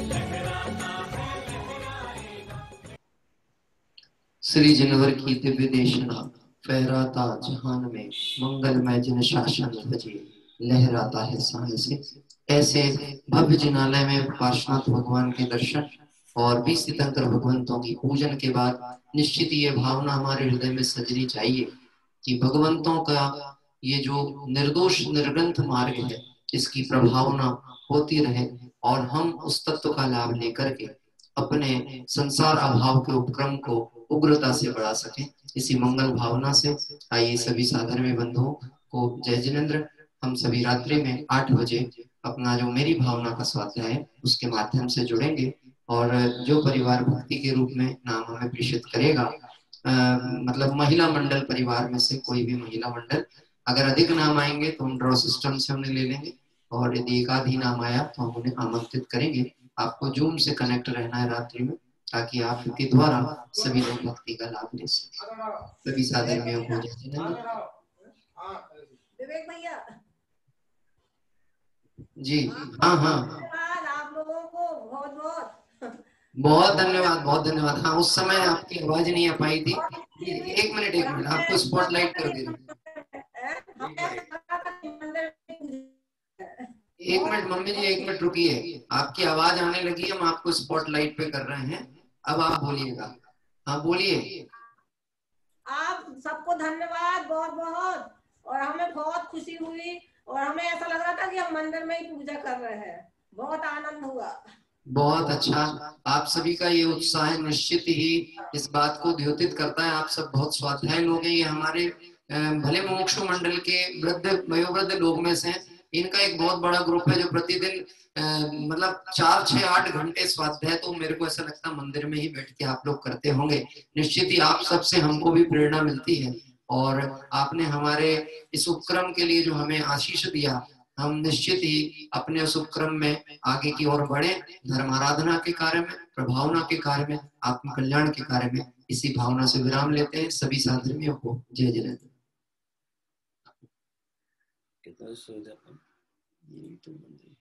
श्री जनवर की दिव्य देशना फहराता जहान में, मंगलमय जिन शासन भजे लहराता है शान से। ऐसे भव्य जिनालय में पार्श्वनाथ भगवान के दर्शन और 20 तीर्थंकर भगवंतों की पूजन के बाद निश्चित ये भावना हमारे हृदय में सजनी चाहिए कि भगवंतों का ये जो निर्दोष निर्ग्रंथ मार्ग है इसकी प्रभावना होती रहे और हम उस तत्व का लाभ लेकर के अपने संसार अभाव के उपक्रम को उग्रता से बढ़ा सकें। इसी मंगल भावना से आइए सभी साधर्मी बंधुओं को जय जिनेंद्र। हम सभी रात्रि में 8 बजे अपना जो मेरी भावना का स्वाध्याय है उसके माध्यम से जुड़ेंगे और जो परिवार भक्ति के रूप में नाम हमें प्रेषित करेगा, मतलब महिला मंडल परिवार में से कोई भी महिला मंडल, अगर अधिक नाम आएंगे तो हम ड्रॉ सिस्टम से उन्हें ले लेंगे और यदि एक आधी नाम आया तो हम उन्हें आमंत्रित करेंगे। आपको जूम से कनेक्ट रहना है रात्रि में ताकि आपके द्वारा सभी लोग भक्ति का लाभ ले सकें। सभी साधर्मियों को जय जिनेंद्र। विवेक भैया जी हाँ हाँ, आप लोगों को बहुत बहुत बहुत धन्यवाद, बहुत धन्यवाद। हाँ उस समय आपकी आवाज नहीं आ पाई थी। एक मिनट आपको स्पॉटलाइट कर दे रही। एक मिनट मम्मी जी, एक मिनट रुकिए, आपकी आवाज आने लगी, हम आपको स्पॉटलाइट पे कर रहे हैं। अब आप बोलिएगा। हाँ बोलिए। आप सबको धन्यवाद बहुत बहुत, और हमें बहुत खुशी हुई और हमें ऐसा लग रहा था कि हम मंदिर में ही पूजा कर रहे हैं। बहुत आनंद हुआ। बहुत अच्छा, आप सभी का ये उत्साह निश्चित ही इस बात को द्योतित करता है। आप सब बहुत स्वाध्याय लोग हैं। ये हमारे भले मुमुक्षु मंडल के वृद्ध वयोवृद्ध लोग में से इनका एक बहुत बड़ा ग्रुप है जो प्रतिदिन मतलब 4, 6, 8 घंटे स्वाध्याय, तो मेरे को ऐसा लगता है मंदिर में ही बैठ के आप लोग करते होंगे। निश्चित ही आप सबसे हमको भी प्रेरणा मिलती है और आपने हमारे इस उपक्रम के लिए जो हमें आशीष दिया, हम निश्चित ही अपने उस उपक्रम में आगे की ओर बढ़े, धर्म आराधना के कार्य में, प्रभावना के कार्य में, आत्म कल्याण के कार्य में। इसी भावना से विराम लेते हैं। सभी साधर्मियों को जय जिनेंद्र। कितना सो जाता